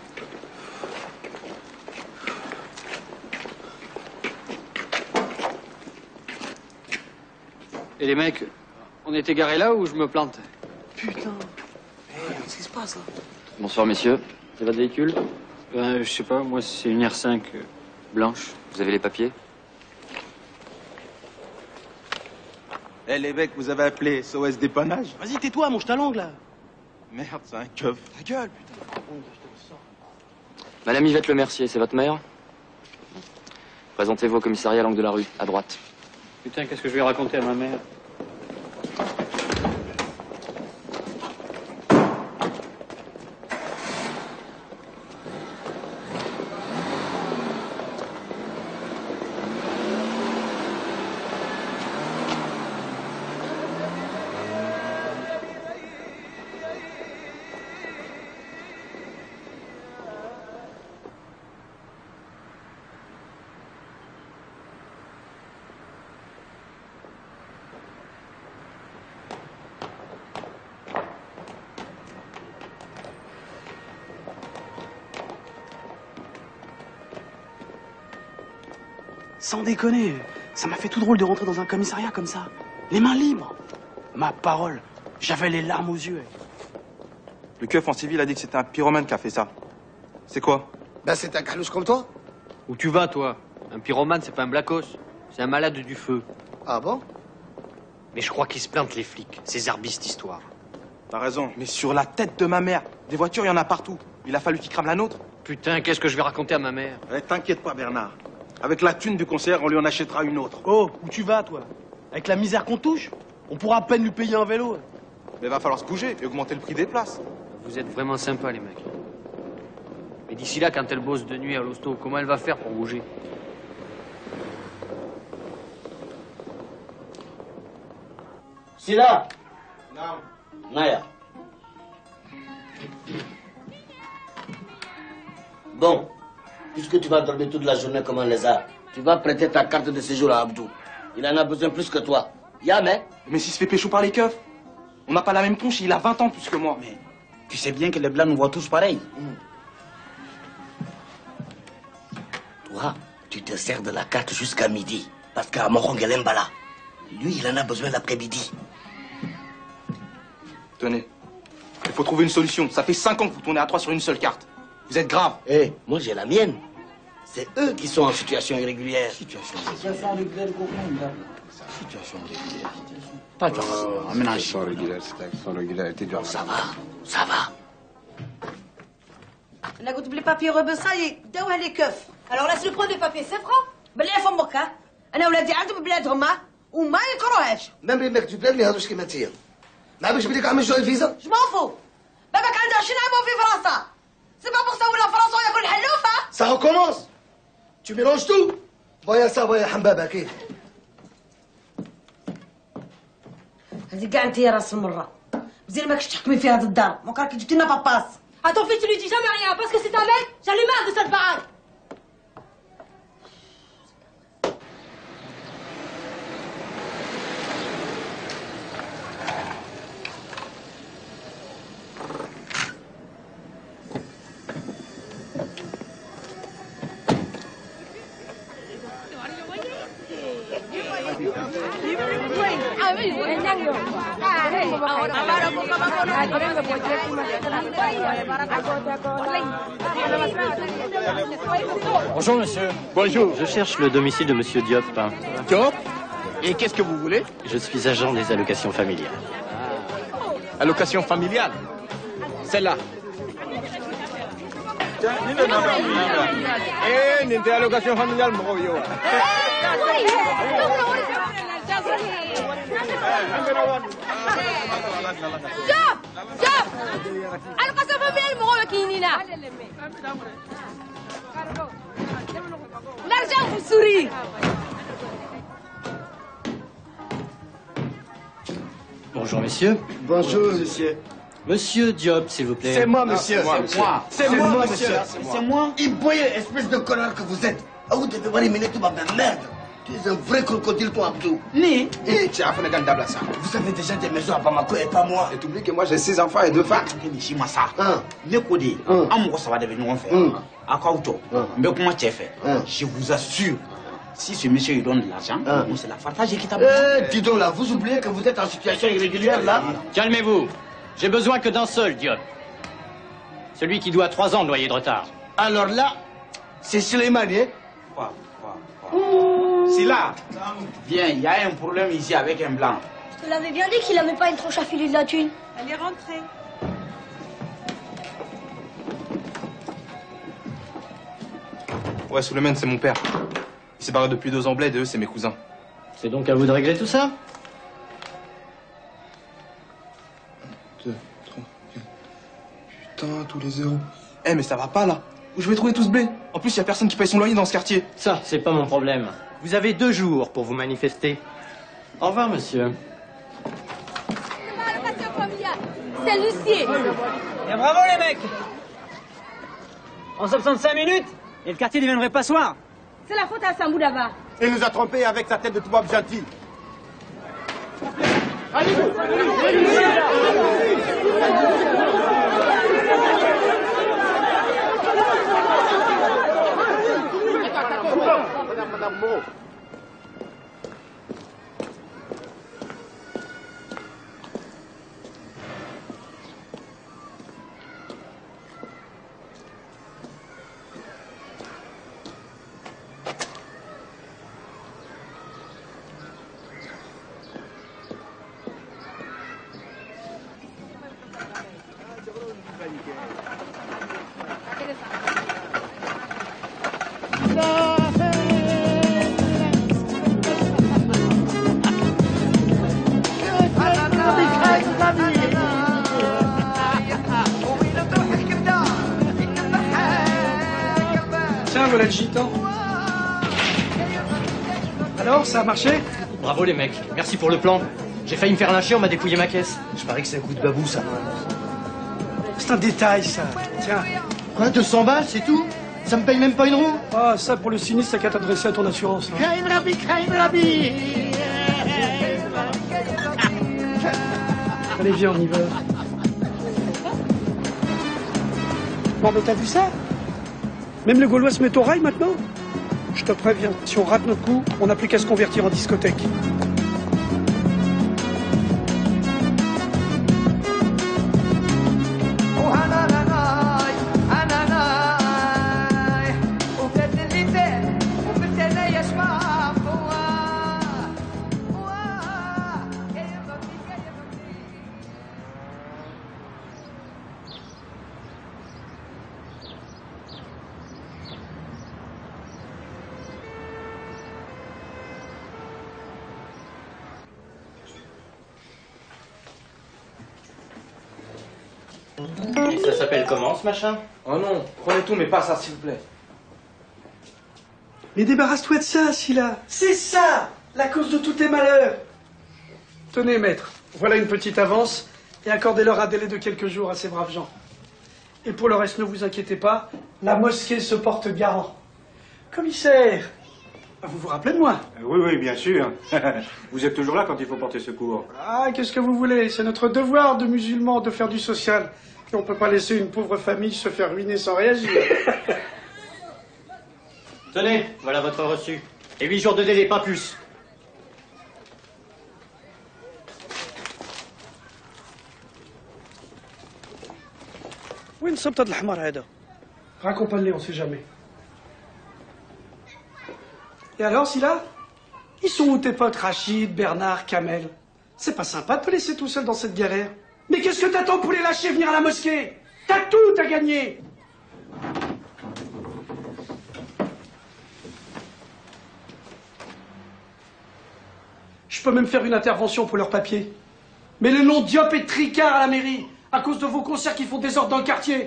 Et les mecs, on était garés là ou je me plante? Putain. Hey, qu'est-ce qui se passe là? Bonsoir messieurs, c'est votre véhicule? Ben, je sais pas, moi c'est une R cinq euh, blanche. Vous avez les papiers? Eh les mecs, vous avez appelé S O S dépannage? Vas-y, tais-toi, mange ta langue là. Merde, c'est un keuf. Ta gueule, putain. Madame Yvette Le Mercier, c'est votre mère? Présentez-vous au commissariat à l'angle de la rue, à droite. Putain, qu'est-ce que je vais raconter à ma mère? Sans déconner, ça m'a fait tout drôle de rentrer dans un commissariat comme ça. Les mains libres. Ma parole, j'avais les larmes aux yeux. Le keuf en civil a dit que c'était un pyromane qui a fait ça. C'est quoi? Ben c'est un calouche comme toi. Où tu vas, toi? Un pyromane, c'est pas un blacos. C'est un malade du feu. Ah bon? Mais je crois qu'ils se plantent, les flics. Ces arbistes d'histoire. T'as raison, mais sur la tête de ma mère. Des voitures, il y en a partout. Il a fallu qu'ils crament la nôtre. Putain, qu'est-ce que je vais raconter à ma mère? Eh, t'inquiète pas, Bernard. Avec la thune du concert, on lui en achètera une autre. Oh, où tu vas, toi? Avec la misère qu'on touche, on pourra à peine lui payer un vélo. Mais va falloir se bouger et augmenter le prix des places. Vous êtes vraiment sympas, les mecs. Mais d'ici là, quand elle bosse de nuit à l'hosto, comment elle va faire pour bouger? Sila. Non. Naya. Bon, puisque tu vas dormir toute la journée comme un lézard, tu vas prêter ta carte de séjour à Abdou. Il en a besoin plus que toi. Yam, Mais s'il se fait pécho par les keufs, on n'a pas la même tronche, il a vingt ans plus que moi. Mais tu sais bien que les blancs nous voient tous pareils. Mm. Toi, tu te sers de la carte jusqu'à midi. Parce qu'à Morong, elle aime pas là. Lui, il en a besoin l'après-midi. Tenez, il faut trouver une solution. Ça fait cinq ans que vous tournez à trois sur une seule carte. Vous êtes grave. Eh, moi j'ai la mienne. C'est eux qui sont en situation irrégulière. Situation régulière, Situation régulière. Pas de Ça va, ça va. انا قلت بلي بابي روبن صاي داوها لي كف. Alors laisse-le prendre les papiers, c'est franc. بلي فمك ها. انا ولادي عندهم بلادهم ها وما يكرهوهاش. Même les mecs du bled ما يهضروش كيما انتيا. ما عمرش بليك عامل جوي الفيزا؟ Je m'en fous. باباك عنده عشرين عام في فرنسا. C'est pas pour ça ولا فرنسا ياكل حلوف ها. Ça recommence. Tu mélanges tout. Voyez ça, voyez حنبابة كيف. هذه كاع انت يا راس المره. مزيان ماكش تحكمي في هذا الدار. مون راكي جبتي لنا باباس. À ton fils, tu lui dis jamais rien, parce que c'est un mec, j'en ai marre de cette baraque. Bonjour, monsieur. Bonjour. Je cherche le domicile de monsieur Diop. Diop? Et qu'est-ce que vous voulez? Je suis agent des allocations familiales. Allocation familiale. Celle-là. Eh, ninte allocation familiale, mon yo. Diop! Diop! Allocation familiale, mon rôle qui est là. L'argent vous sourit. Bonjour, messieurs. Bonjour, monsieur. Monsieur Diop, s'il vous plaît. C'est moi, monsieur. Ah, c'est moi. C'est C'est moi, moi, monsieur. monsieur. C'est moi. Iboye, espèce de connard que vous êtes. Ah, vous devez voir les minutes, ma merde. Tu es un vrai crocodile, toi, Abdou. Ni. Eh, tu as fait un gandable ça. Vous avez déjà des maisons à Bamako et pas moi. Et t'oublies que moi j'ai six enfants et deux femmes. Ni masa. Ne kodi. Amour ça va devenir un fait. À quoi auto? Mais comment tu as fait? Je vous assure. Si ce monsieur il donne de l'argent, c'est la partage qui t'a besoin. Eh, dis donc là, vous oubliez que vous êtes en situation irrégulière là. Calmez-vous. J'ai besoin que d'un seul, Diop. Celui qui doit trois ans de loyer de retard. Alors là, c'est Suleiman, hein? Quoi, quoi, quoi. C'est là. Viens, il y a un problème ici avec un blanc. Je te l'avais bien dit qu'il avait pas une tronche à filer de la thune. Elle est rentrée. Ouais, Suleiman, c'est mon père. Il s'est barré depuis deux ans au bled et eux, c'est mes cousins. C'est donc à vous de régler tout ça? Deux, trois, quatre. Putain, tous les zéros. Eh, mais ça va pas là. Où je vais trouver tout ce blé? En plus, il y a personne qui paye son loyer dans ce quartier. Ça, c'est pas mon problème. Vous avez deux jours pour vous manifester. Au revoir, monsieur. C'est Lucier. Et bravo, les mecs! En soixante-cinq minutes, et le quartier deviendrait passoire. C'est la faute à Sambou d'Ava. Il nous a trompés avec sa tête de toubab gentil. Tiens, voilà le gitan. Alors, ça a marché? Bravo, les mecs. Merci pour le plan. J'ai failli me faire lyncher, on m'a dépouillé ma caisse. Je parie que c'est un coup de babou, ça. C'est un détail, ça. Tiens. Quoi, deux cents balles, c'est tout? Ça me paye même pas une roue? Ah, ça, pour le sinistre, c'est qu'à t'adresser à ton assurance. Hein. Kaim Rabi, Kaim Rabi. Allez, viens, on y va. Bon, mais t'as vu ça? Même le Gaulois se met au rail maintenant? Je te préviens, si on rate notre coup, on n'a plus qu'à se convertir en discothèque. Et ça s'appelle comment, ce machin? Oh non, prenez tout, mais pas ça, s'il vous plaît. Mais débarrasse-toi de ça, Scylla. C'est ça, la cause de tous tes malheurs. Tenez, maître, voilà une petite avance et accordez-leur un délai de quelques jours à ces braves gens. Et pour le reste, ne vous inquiétez pas, la mosquée se porte garant. Commissaire, vous vous rappelez de moi? Oui, oui, bien sûr. Vous êtes toujours là quand il faut porter secours. Ah, qu'est-ce que vous voulez? C'est notre devoir de musulmans de faire du social. Et on ne peut pas laisser une pauvre famille se faire ruiner sans réagir. Tenez, voilà votre reçu. Et huit jours de délai, pas plus. وين صبت هذا الحمار هذا؟ Raccompagne-les, on sait jamais. Et alors, Scylla? Ils sont où tes potes Rachid, Bernard, Kamel? C'est pas sympa de te laisser tout seul dans cette galère. Mais qu'est-ce que t'attends pour les lâcher venir à la mosquée? T'as tout à gagner. Je peux même faire une intervention pour leurs papiers. Mais le nom Diop est tricard à la mairie, à cause de vos concerts qui font désordre dans le quartier.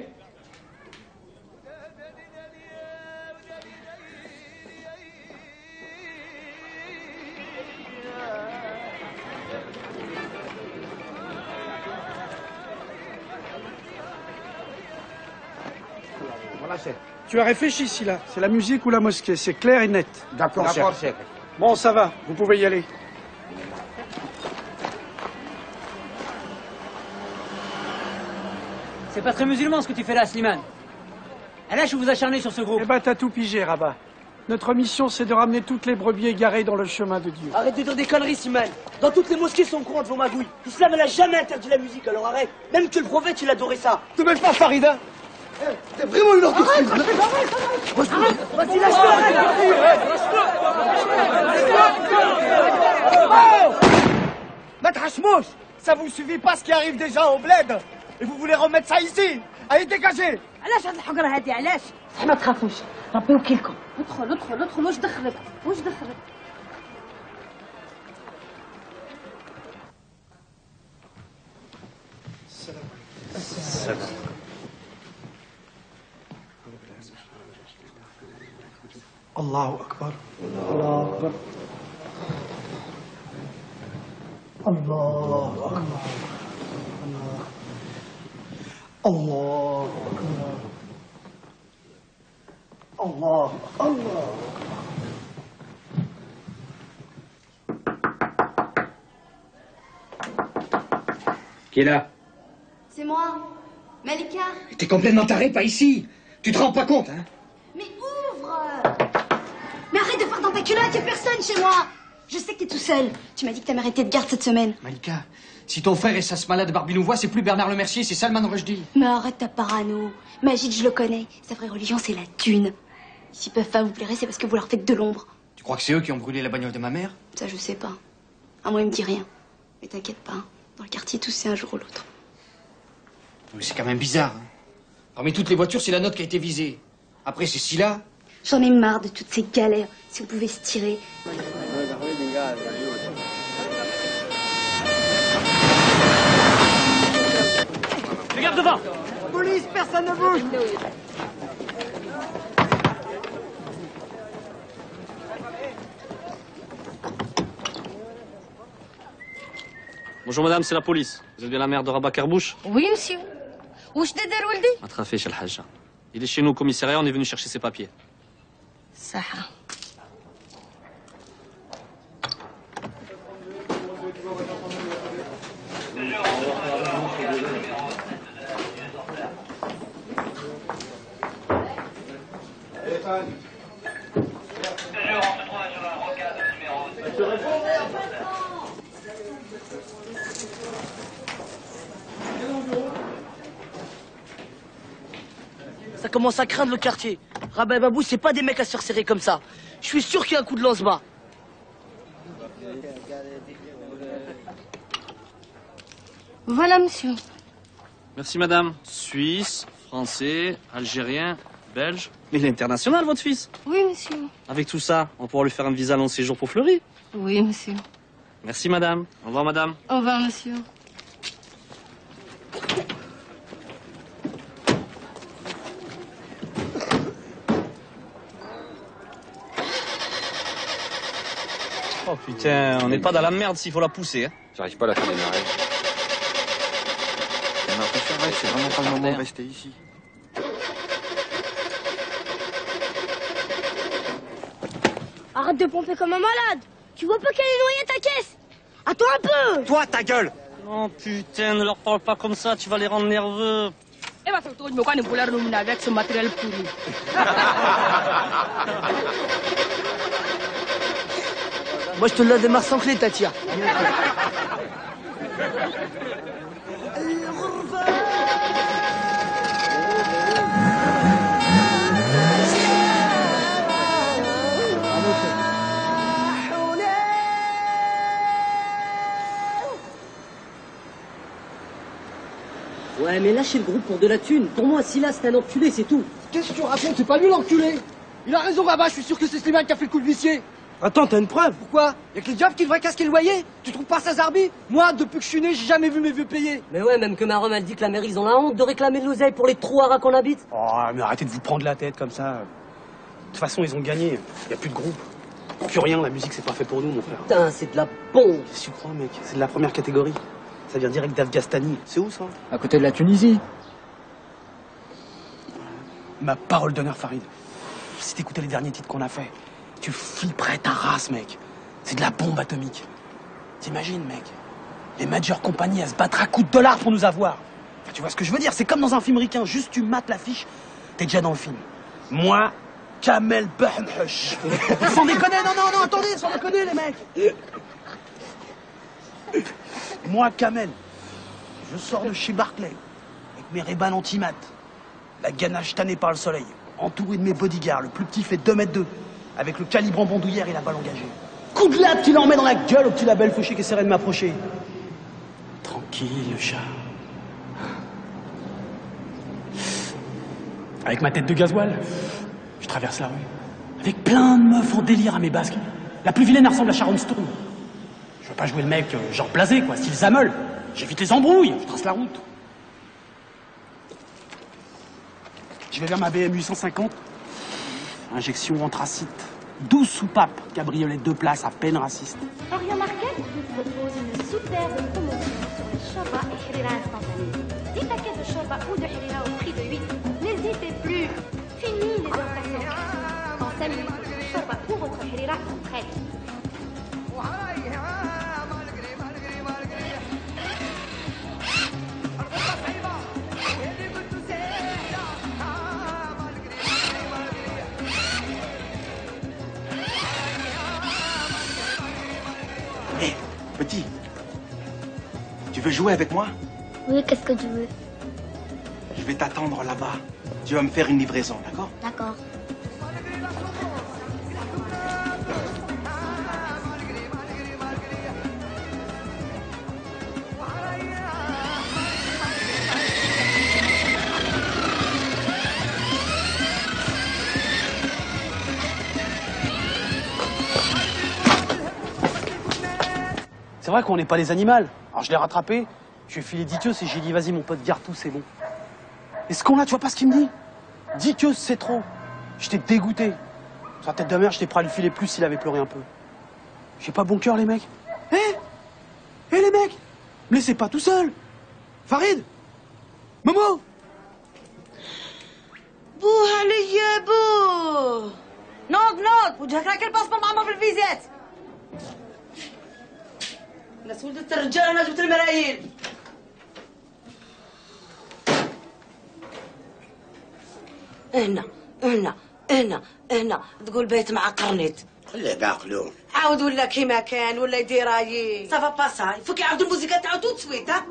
Voilà, chef. Tu as réfléchi, Scylla. C'est la musique ou la mosquée, c'est clair et net. D'accord, chef. Bon, ça va, vous pouvez y aller. C'est pas très musulman ce que tu fais là, Slimane. À l'âge où vous acharnez sur ce groupe. Eh ben, t'as tout pigé, Rabat. Notre mission, c'est de ramener toutes les brebis égarées dans le chemin de Dieu. Arrête de dire des conneries, Slimane. Dans toutes les mosquées sont au courant de vos magouilles. L'islam, elle a jamais interdit la musique, alors arrête. Même que le prophète, il adorait ça. Te mêle pas, Farida. T'es vraiment une ordre de suivre. Vas-y, lâche-toi. Maître Hachmouch, ça vous suffit pas ce qui arrive déjà au bled. Et vous voulez remettre ça ici. Allez, dégagez. علاش هاد الحقره هادي علاش؟ صح ما تخافوش ربي وكيلكم ادخل ادخل ادخل واش دخلك واش دخلك السلام الله أكبر الله أكبر الله أكبر الله أكبر الله الله Qui est là? C'est moi, Malika. T'es complètement taré, pas ici. Tu te rends pas compte, hein? Mais ouvre! Mais arrête de faire dans ta culotte, y'a personne chez moi. Je sais que t'es tout seul. Tu m'as dit que ta mère était de garde cette semaine. Malika, si ton frère et sa malade Barbinouvois, c'est plus Bernard Lemercier, c'est Salman Rushdie. Mais arrête ta parano. Magid, je le connais. Sa vraie religion, c'est la thune. S'ils peuvent pas vous plaire, c'est parce que vous leur faites de l'ombre. Tu crois que c'est eux qui ont brûlé la bagnole de ma mère? Ça, je sais pas. À moi, il me dit rien. Mais t'inquiète pas. Dans le quartier, tous, c'est un jour ou l'autre. Mais c'est quand même bizarre. Hein. Parmi toutes les voitures, c'est la nôtre qui a été visée. Après, c'est Scylla. J'en ai marre de toutes ces galères. Si vous pouvez se tirer. Regarde devant. Police, personne ne bouge. Bonjour madame, c'est la police. Vous êtes bien la mère de Rabat Kerbouche? Oui monsieur واش دار ولدي ما تخافيش الحاجة. Il est chez nous au commissariat, on est venu chercher ses papiers. صحة Ça commence à craindre le quartier. Rabat et Babou, c'est pas des mecs à se faire serrer comme ça. Je suis sûr qu'il y a un coup de lance-bas. Voilà monsieur. Merci madame. Suisse, français, algérien, belge. Mais il est international votre fils. Oui monsieur. Avec tout ça, on pourra lui faire un visa long séjour pour Fleury. Oui monsieur. Merci madame. Au revoir madame. Au revoir monsieur. Oh putain, on n'est pas dans la merde s'il faut la pousser. Hein. J'arrive pas à la faire démarrer. J'ai l'impression, ouais, c'est vraiment pas le moment de rester ici. Arrête de pomper comme un malade. Tu vois pas qu'elle est noyée ta caisse? Attends un peu. Toi, ta gueule. Oh putain, ne leur parle pas comme ça, tu vas les rendre nerveux. Eh ben, surtout, je me crois ne vouloir nous mener avec ce matériel pourri. Moi, je te la démarre sans clé, Tatia. Ouais, mais lâchez le groupe pour de la thune. Pour moi, Scylla, c'est un enculé, c'est tout. Qu'est-ce que tu racontes? C'est pas lui l'enculé. Il a raison, Rabat, je suis sûr que c'est Slimane qui a fait le coup de l'huissier. Attends, t'as une preuve? Pourquoi? Y'a que les diables qui devraient casquer le loyer. Tu trouves pas ça Zarbi? Moi, depuis que je suis né, j'ai jamais vu mes vieux payer. Mais ouais, même que ma Rome, elle dit que la mairie, ils ont la honte de réclamer de l'oseille pour les trous à rats qu'on habite. Oh, mais arrêtez de vous prendre la tête comme ça. De toute façon, ils ont gagné. Y a plus de groupe. Plus rien, la musique, c'est pas fait pour nous, mon frère. Putain, c'est de la bombe. Qu'est-ce que tu crois, mec? C'est de la première catégorie. Ça vient direct d'Afghastani. C'est où, ça? À côté de la Tunisie. Ma parole d'honneur, Farid. Si t'écoutais les derniers titres qu'on a fait, tu flipperais ta race, mec. C'est de la bombe atomique. T'imagines, mec? Les major compagnies, elles se battent à coups de dollars pour nous avoir. Enfin, tu vois ce que je veux dire? C'est comme dans un film ricain. Juste tu mates l'affiche, t'es déjà dans le film. Moi, Kamel Bahmhush. Sans déconner, non, non, non, attendez, sans déconner, les mecs. Moi, Kamel, je sors de chez Barclay, avec mes Ray-Ban anti-mat, la ganache tannée par le soleil, entouré de mes bodyguards. Le plus petit fait deux mètres deux, avec le calibre en bandoulière et la balle engagée. Coup de latte qu'il en met dans la gueule au petit label fauché qui essaierait de m'approcher. Tranquille, le chat. Avec ma tête de gasoil, je traverse la rue, avec plein de meufs en délire à mes basques. La plus vilaine elle ressemble à Sharon Stone. Je veux pas jouer le mec euh, genre blasé, quoi, style Zamel. J'évite les embrouilles, je trace la route. Je vais vers ma B M huit cent cinquante. Injection anthracite. douze soupapes, cabriolet deux places, à peine raciste. Orient Market vous propose une superbe promotion sur le Shorba et Harira instantané. dix paquets de Shorba ou de Harira au prix de huit. N'hésitez plus. Fini les impatients. En cinq minutes, le Shorba ou votre Harira sont prêts. Hé, petit, tu veux jouer avec moi? Oui, qu'est-ce que tu veux? Je vais t'attendre là-bas. Tu vas me faire une livraison, d'accord? D'accord. C'est vrai qu'on n'est pas des animaux. Alors je l'ai rattrapé, je lui ai filé dix queues et j'ai dit vas-y mon pote, garde tout, c'est bon. Et ce con là, tu vois pas ce qu'il me dit? dix queues, c'est trop. J'étais dégoûté. Sur la tête de mère, j'étais prêt à lui filer plus s'il avait pleuré un peu. J'ai pas bon cœur les mecs. Hé Hé les mecs, me laissez pas tout seul. Farid, Momo. بو هليا بو نوض نوض وجهك راكل الباسبور معمر في الفيزات. الناس ولدت الرجال انا جبت الملايين. هنا هنا هنا هنا تقول بيت مع قرنيت. خليه بعقله. عاود ولا كيما كان ولا يدير رايي صافا باساي فك يعاود الموسيقى تاعو تو تسويت ها.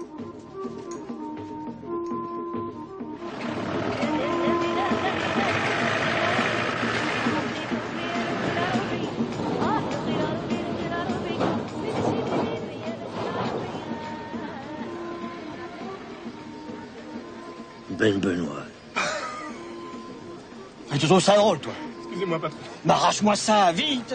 Ben Benoît. Mais tu trouves ça drôle, toi? Excusez-moi, patron. M'arrache-moi ça, vite!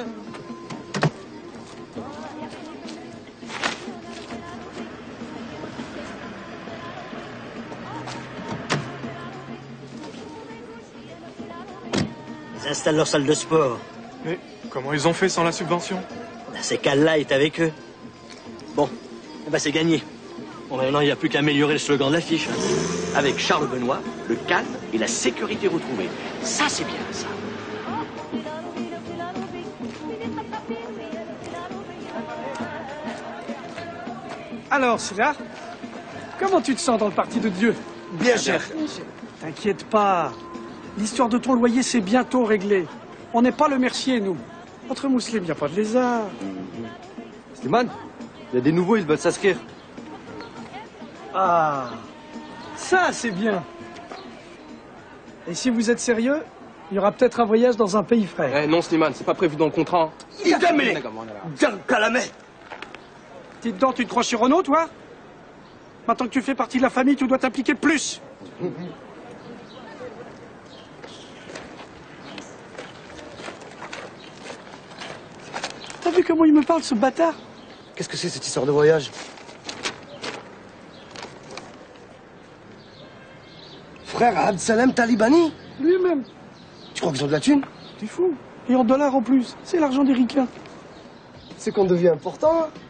Ils installent leur salle de sport. Mais comment ils ont fait sans la subvention? C'est qu'Allah est avec eux. Bon, eh ben c'est gagné. Bon, maintenant, il n'y a plus qu'à améliorer le slogan de l'affiche. Avec Charles Benoît, le calme et la sécurité retrouvée. Ça, c'est bien, ça. Alors, Silla, comment tu te sens dans le parti de Dieu? Bien, cher. T'inquiète pas. L'histoire de ton loyer, c'est bientôt réglé. On n'est pas le Mercier, nous. Entre musulmans, il n'y a pas de lézard. Slimane, il y a des nouveaux, ils veulent s'inscrire. Ah, ça, c'est bien. Et si vous êtes sérieux, il y aura peut-être un voyage dans un pays frère. Eh non, Slimane, c'est pas prévu dans le contrat. Dites donc, tu te crois sur Renault, toi? Maintenant que tu fais partie de la famille, tu dois t'impliquer plus. T'as vu comment il me parle, ce bâtard? Qu'est-ce que c'est cette histoire de voyage? Frère Abdsalam Talibani? Lui-même. Tu crois qu'ils ont de la thune? T'es fou. Et en dollars en plus. C'est l'argent des ricains. C'est qu'on devient important. Hein.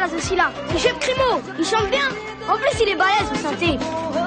Firas aussi là. Et chef Crimo, il chante bien. En plus, il est balèze, vous sentez.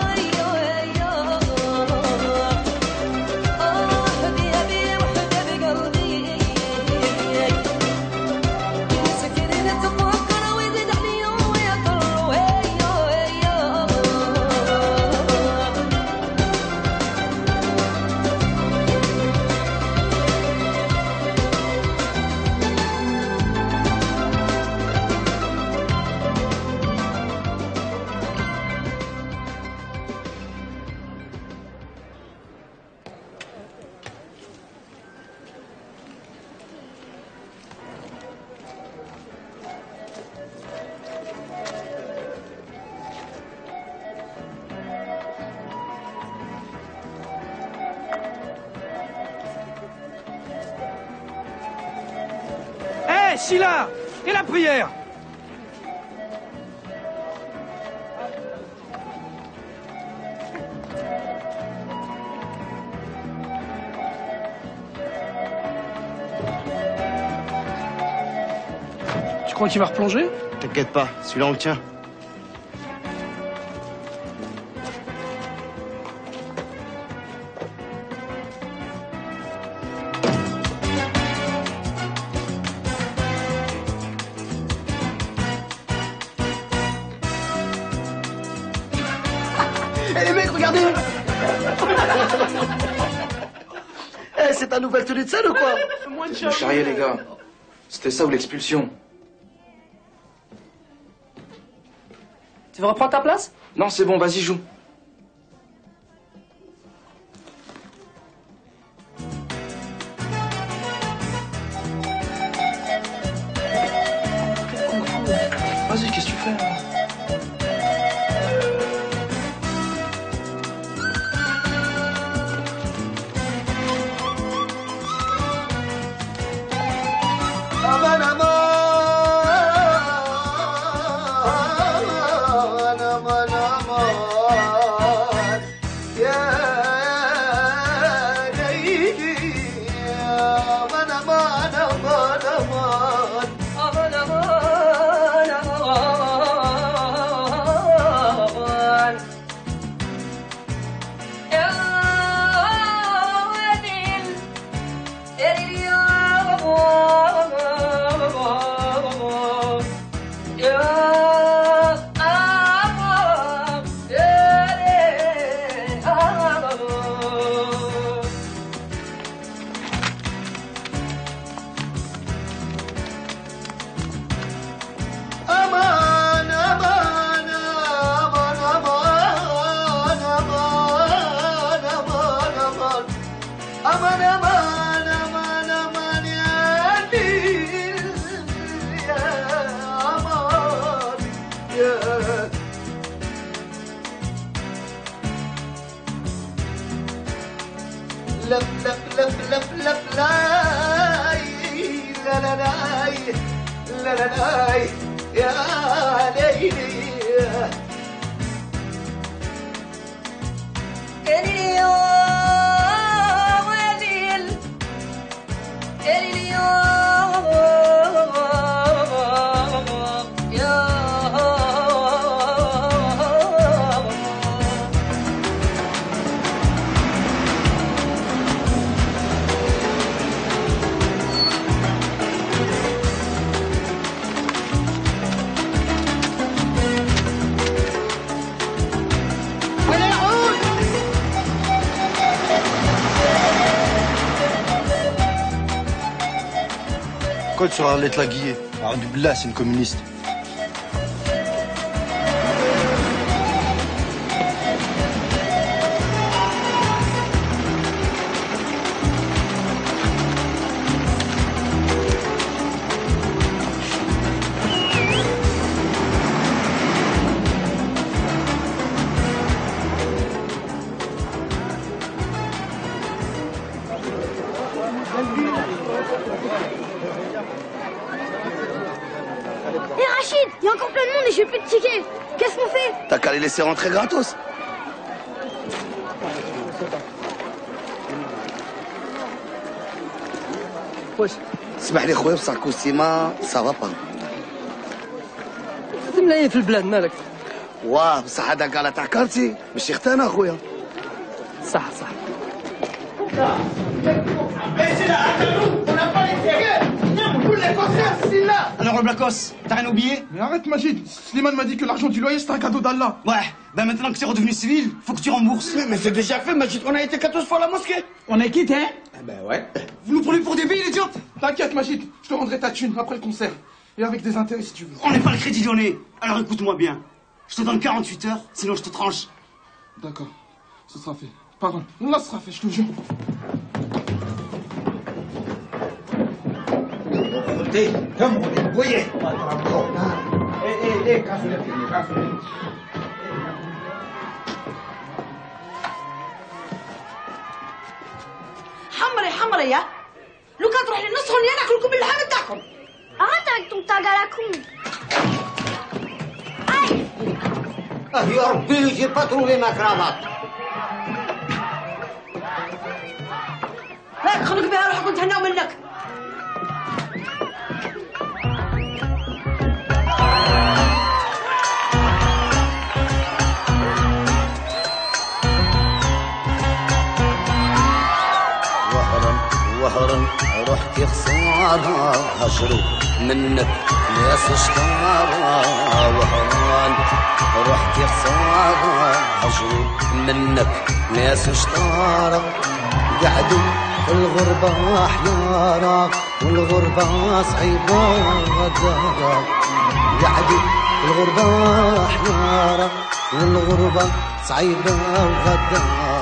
Hé, Scylla! Et la prière? Tu crois qu'il va replonger? T'inquiète pas, celui-là on le tient. Eh les mecs, regardez. Eh, c'est ta nouvelle tenue de scène ou quoi? Le charrier, les gars. C'était ça ou l'expulsion? Tu veux reprendre ta place? Non, c'est bon, vas-y, joue. Vas-y, qu'est-ce que tu fais là? Aman aman aman aman ya Leyli aman aman aman aman aman aman aman ya Leyl Leyl ya aman aman aman aman ya Leyl ya aman ya lap lap lap lap lap lay la la lay la la lay ya Leyli Code sur Arlette Laguillet. Ardubillah, c'est une communiste. Hé Rachid, il y a encore plein de monde et j'ai plus de tickets. Qu'est-ce qu'on fait? T'as qu'à les laisser rentrer gratos. اسمح لي خويا بصح كوسيما ça va pas. ملايين في البلاد مالك؟ واه بصح هذاك على تاع كارتي ماشي اختنا اخويا. صح صح. Alors le Blacos, t'as rien oublié? Mais arrête Majid, Slimane m'a dit que l'argent du loyer c'était un cadeau d'Allah. Ouais, ben maintenant que c'est redevenu civil, faut que tu rembourses. Mais, mais c'est déjà fait Majid, on a été quatorze fois à la mosquée. On est quitte hein? Eh ben ouais. Vous nous prenez pour des billes les idiotes? T'inquiète Majid, je te rendrai ta thune après le concert. Et avec des intérêts si tu veux. On n'est pas le crédit lyonnais. Alors écoute-moi bien. Je te donne quarante-huit heures, sinon je te tranche. D'accord, ce sera fait. Pardon, là ce sera fait, je te jure. Comme vous voyez. حمري حمري يا لو كان تروح للنص هون ناكلكم باللحم تاعكم. Arrête avec ton tag à la con. Ah, ya Rabbi, j'ai pas trouvé ma cravate. هيك خليك بها روح كنت هنا منك. وهرا وهرا رحت خسارة هجروا منك ناس شطارة. وهران رحت خسارة هجروا منك ناس شطارة. قعدوا في الغربة حيارة والغربة صعيبة غدارة. قعدوا في الغربة حيارة والغربة صعيبة غدارة.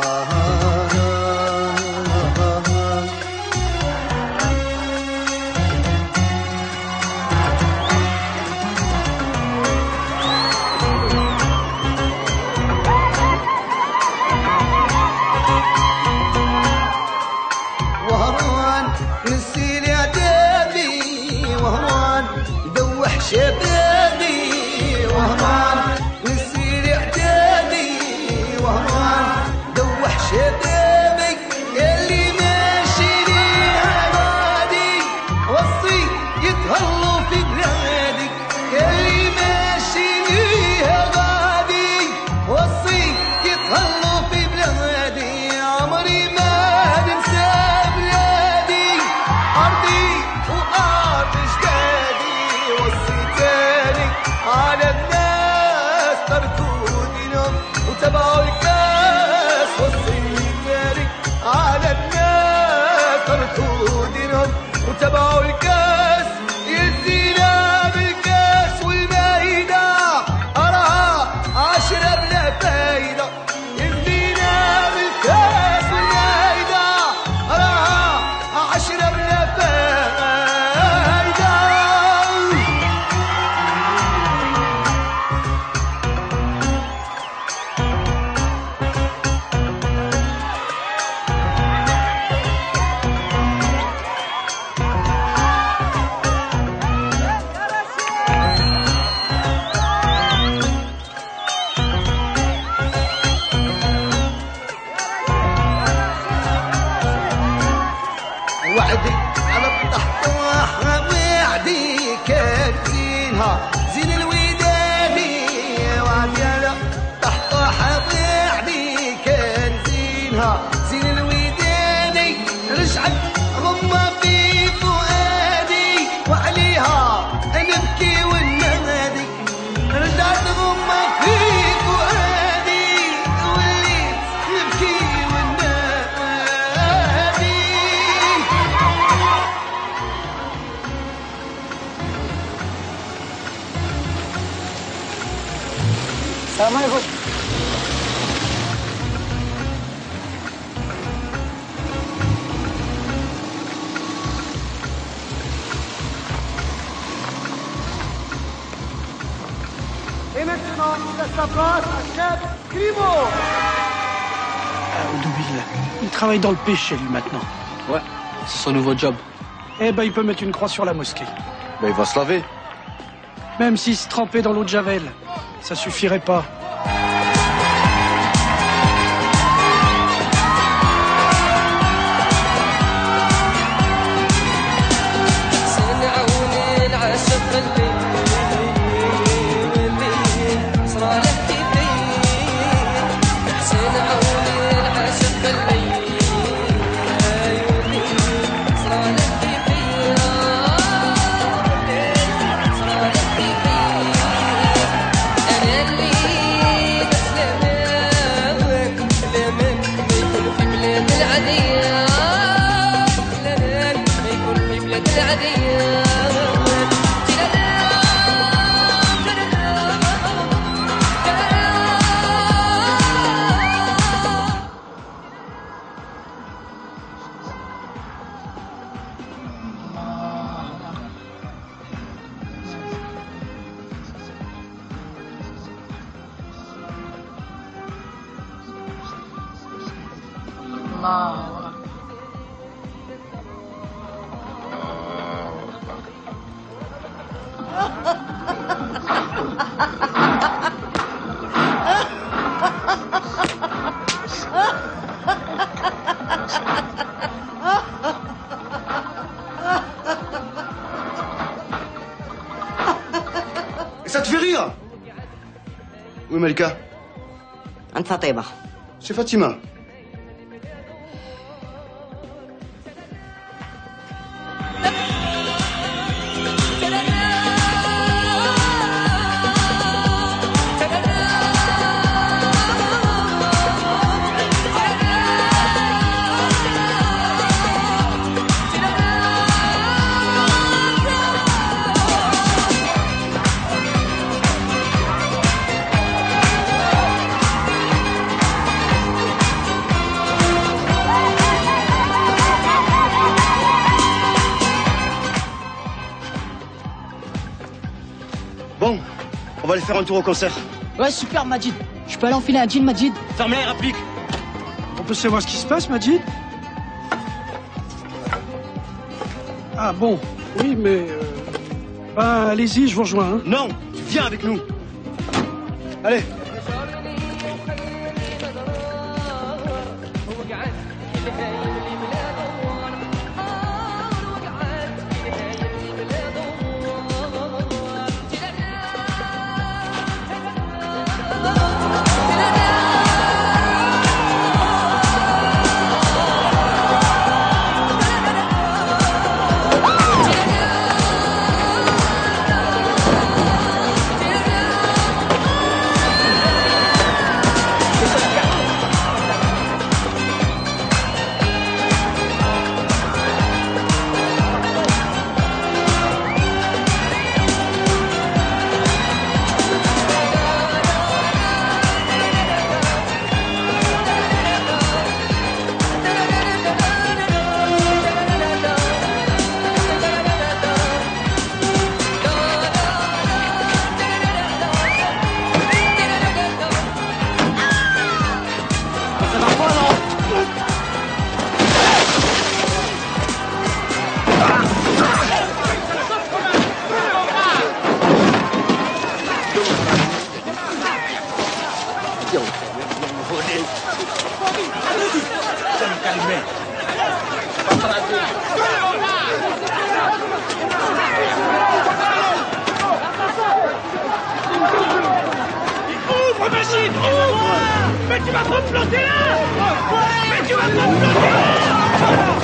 شبابي وهمان نسير اعدادي وهمان دوح شبابي اللي ماشي ليها غادي وصي يتهلوا في بلادي. اللي ماشي ليها غادي وصي يتهلوا في بلادي. عمري ما ننسى بلادي أرضي وأرض جدادي. وصيتاني على الناس تركوا دينهم وتبعوا الكاس. وصيتاني على الناس تركوا دينهم وتبعوا الكاس. يزينا بالكاس والمايدة أراها عشرة بلا فايدة. يزينا بالكاس والمايدة أراها عشرة بلا فايدة. وعدي على الطحطاح وعدي كان زينها زين الودادي. وعدي على الطحطاح وعدي كان زينها زين الودادي. رجعت غمة في فؤادي وعليها نبكي وننادي. رجعت غمة في فؤادي وليت نبكي وننادي. السلام عليكم. Et maintenant, la place à chef Grimaud. Oudoubil, il travaille dans le péché lui maintenant. Ouais, c'est son nouveau job. Eh ben il peut mettre une croix sur la mosquée. Ben il va se laver. Même s'il se trempait dans l'eau de Javel, ça suffirait pas. سنعوني العشق قلبي Ça te fait rire? Oui, Malika. عند فاطمة. C'est Fatima. Bon, on va aller faire un tour au concert. Ouais, super, Majid. Je peux aller enfiler un jean, Majid? Ferme-la et rapplique. On peut savoir ce qui se passe, Majid? Ah bon, oui, mais... Euh... Ben, allez-y, je vous rejoins. Hein. Non, tu viens avec nous. Allez. Ouvre, machine, ouvre! Mais tu vas pas me planter là! Mais tu vas pas me planter là!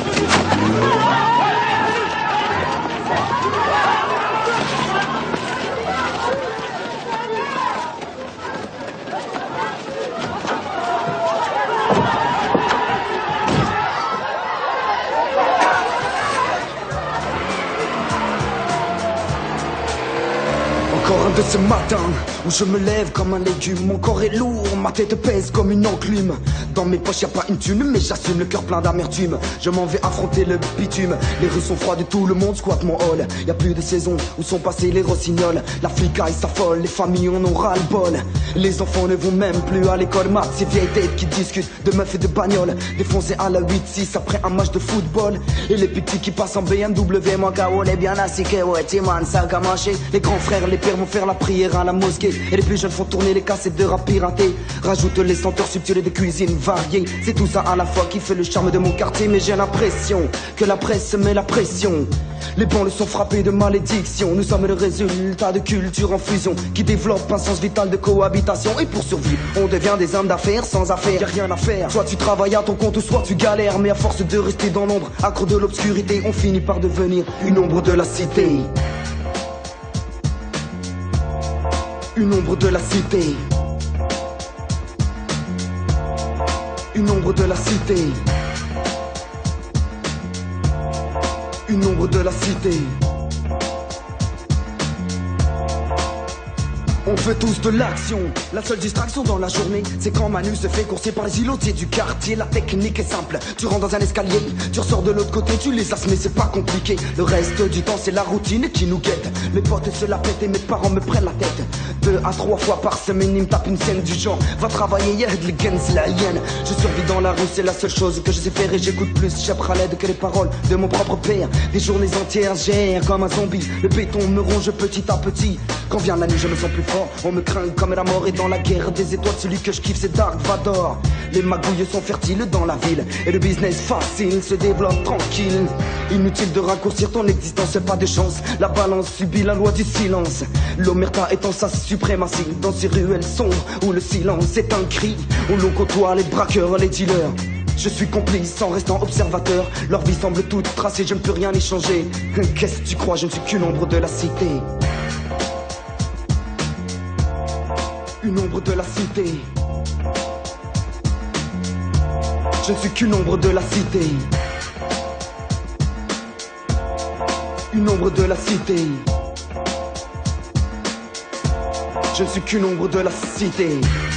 Encore un de ces matins où je me lève comme un légume. Mon corps est lourd, ma tête pèse comme une enclume. Dans mes poches y a pas une thune, mais j'assume le cœur plein d'amertume. Je m'en vais affronter le bitume. Les rues sont froides et tout le monde squatte mon hall. Y a plus de saison où sont passés les rossignols. La flicaille s'affole, les familles en ont ras le bol. Les enfants ne vont même plus à l'école mat. Ces vieilles têtes qui discutent de meufs et de bagnoles. Défoncés à la huit six après un match de football. Et les petits qui passent en B M W. Moi K O, les bien assis, ouais, Timan, ça a marché. Les grands frères, les pères vont faire la prière à la mosquée. Et les plus jeunes font tourner les cassettes de rap piraté. Rajoute les senteurs subtiles et des cuisines variées. C'est tout ça à la fois qui fait le charme de mon quartier. Mais j'ai l'impression que la presse met la pression. Les bancs le sont frappés de malédiction. Nous sommes le résultat de culture en fusion qui développe un sens vital de cohabitation. Et pour survivre, on devient des hommes d'affaires sans affaires. Y'a rien à faire, soit tu travailles à ton compte ou soit tu galères. Mais à force de rester dans l'ombre, accro de l'obscurité, on finit par devenir une ombre de la cité. Une ombre de la cité. Une ombre de la cité. Une ombre de la cité. On veut tous de l'action. La seule distraction dans la journée, c'est quand Manu se fait courser par les îlotiers du quartier. La technique est simple, tu rentres dans un escalier, tu ressors de l'autre côté, tu les as, mais c'est pas compliqué. Le reste du temps c'est la routine qui nous guette. Les potes se la pètent et mes parents me prennent la tête. Deux à trois fois par semaine ils me tapent une scène du genre va travailler, y'a de les la hyène. Je survis dans la rue, c'est la seule chose que je sais faire. Et j'écoute plus Cheb Khaled que les paroles de mon propre père. Des journées entières j'erre comme un zombie. Le béton me ronge petit à petit. Quand vient la nuit je me sens plus fort. On me craint comme la mort. Et dans la guerre des étoiles, celui que je kiffe c'est Dark Vador. Les magouilles sont fertiles dans la ville. Et le business facile se développe tranquille. Inutile de raccourcir ton existence, c'est pas de chance. La balance subit la loi du silence. L'omerta étant sa suprématie dans ces ruelles sombres où le silence est un cri. Où l'on côtoie les braqueurs, les dealers. Je suis complice en restant observateur. Leur vie semble toute tracée, je ne peux rien y changer. Qu'est-ce que tu crois, je ne suis qu'une ombre de la cité. Une ombre de la cité. Je ne suis qu'une ombre de la cité. Une ombre de la cité. Je ne suis qu'une ombre de la cité.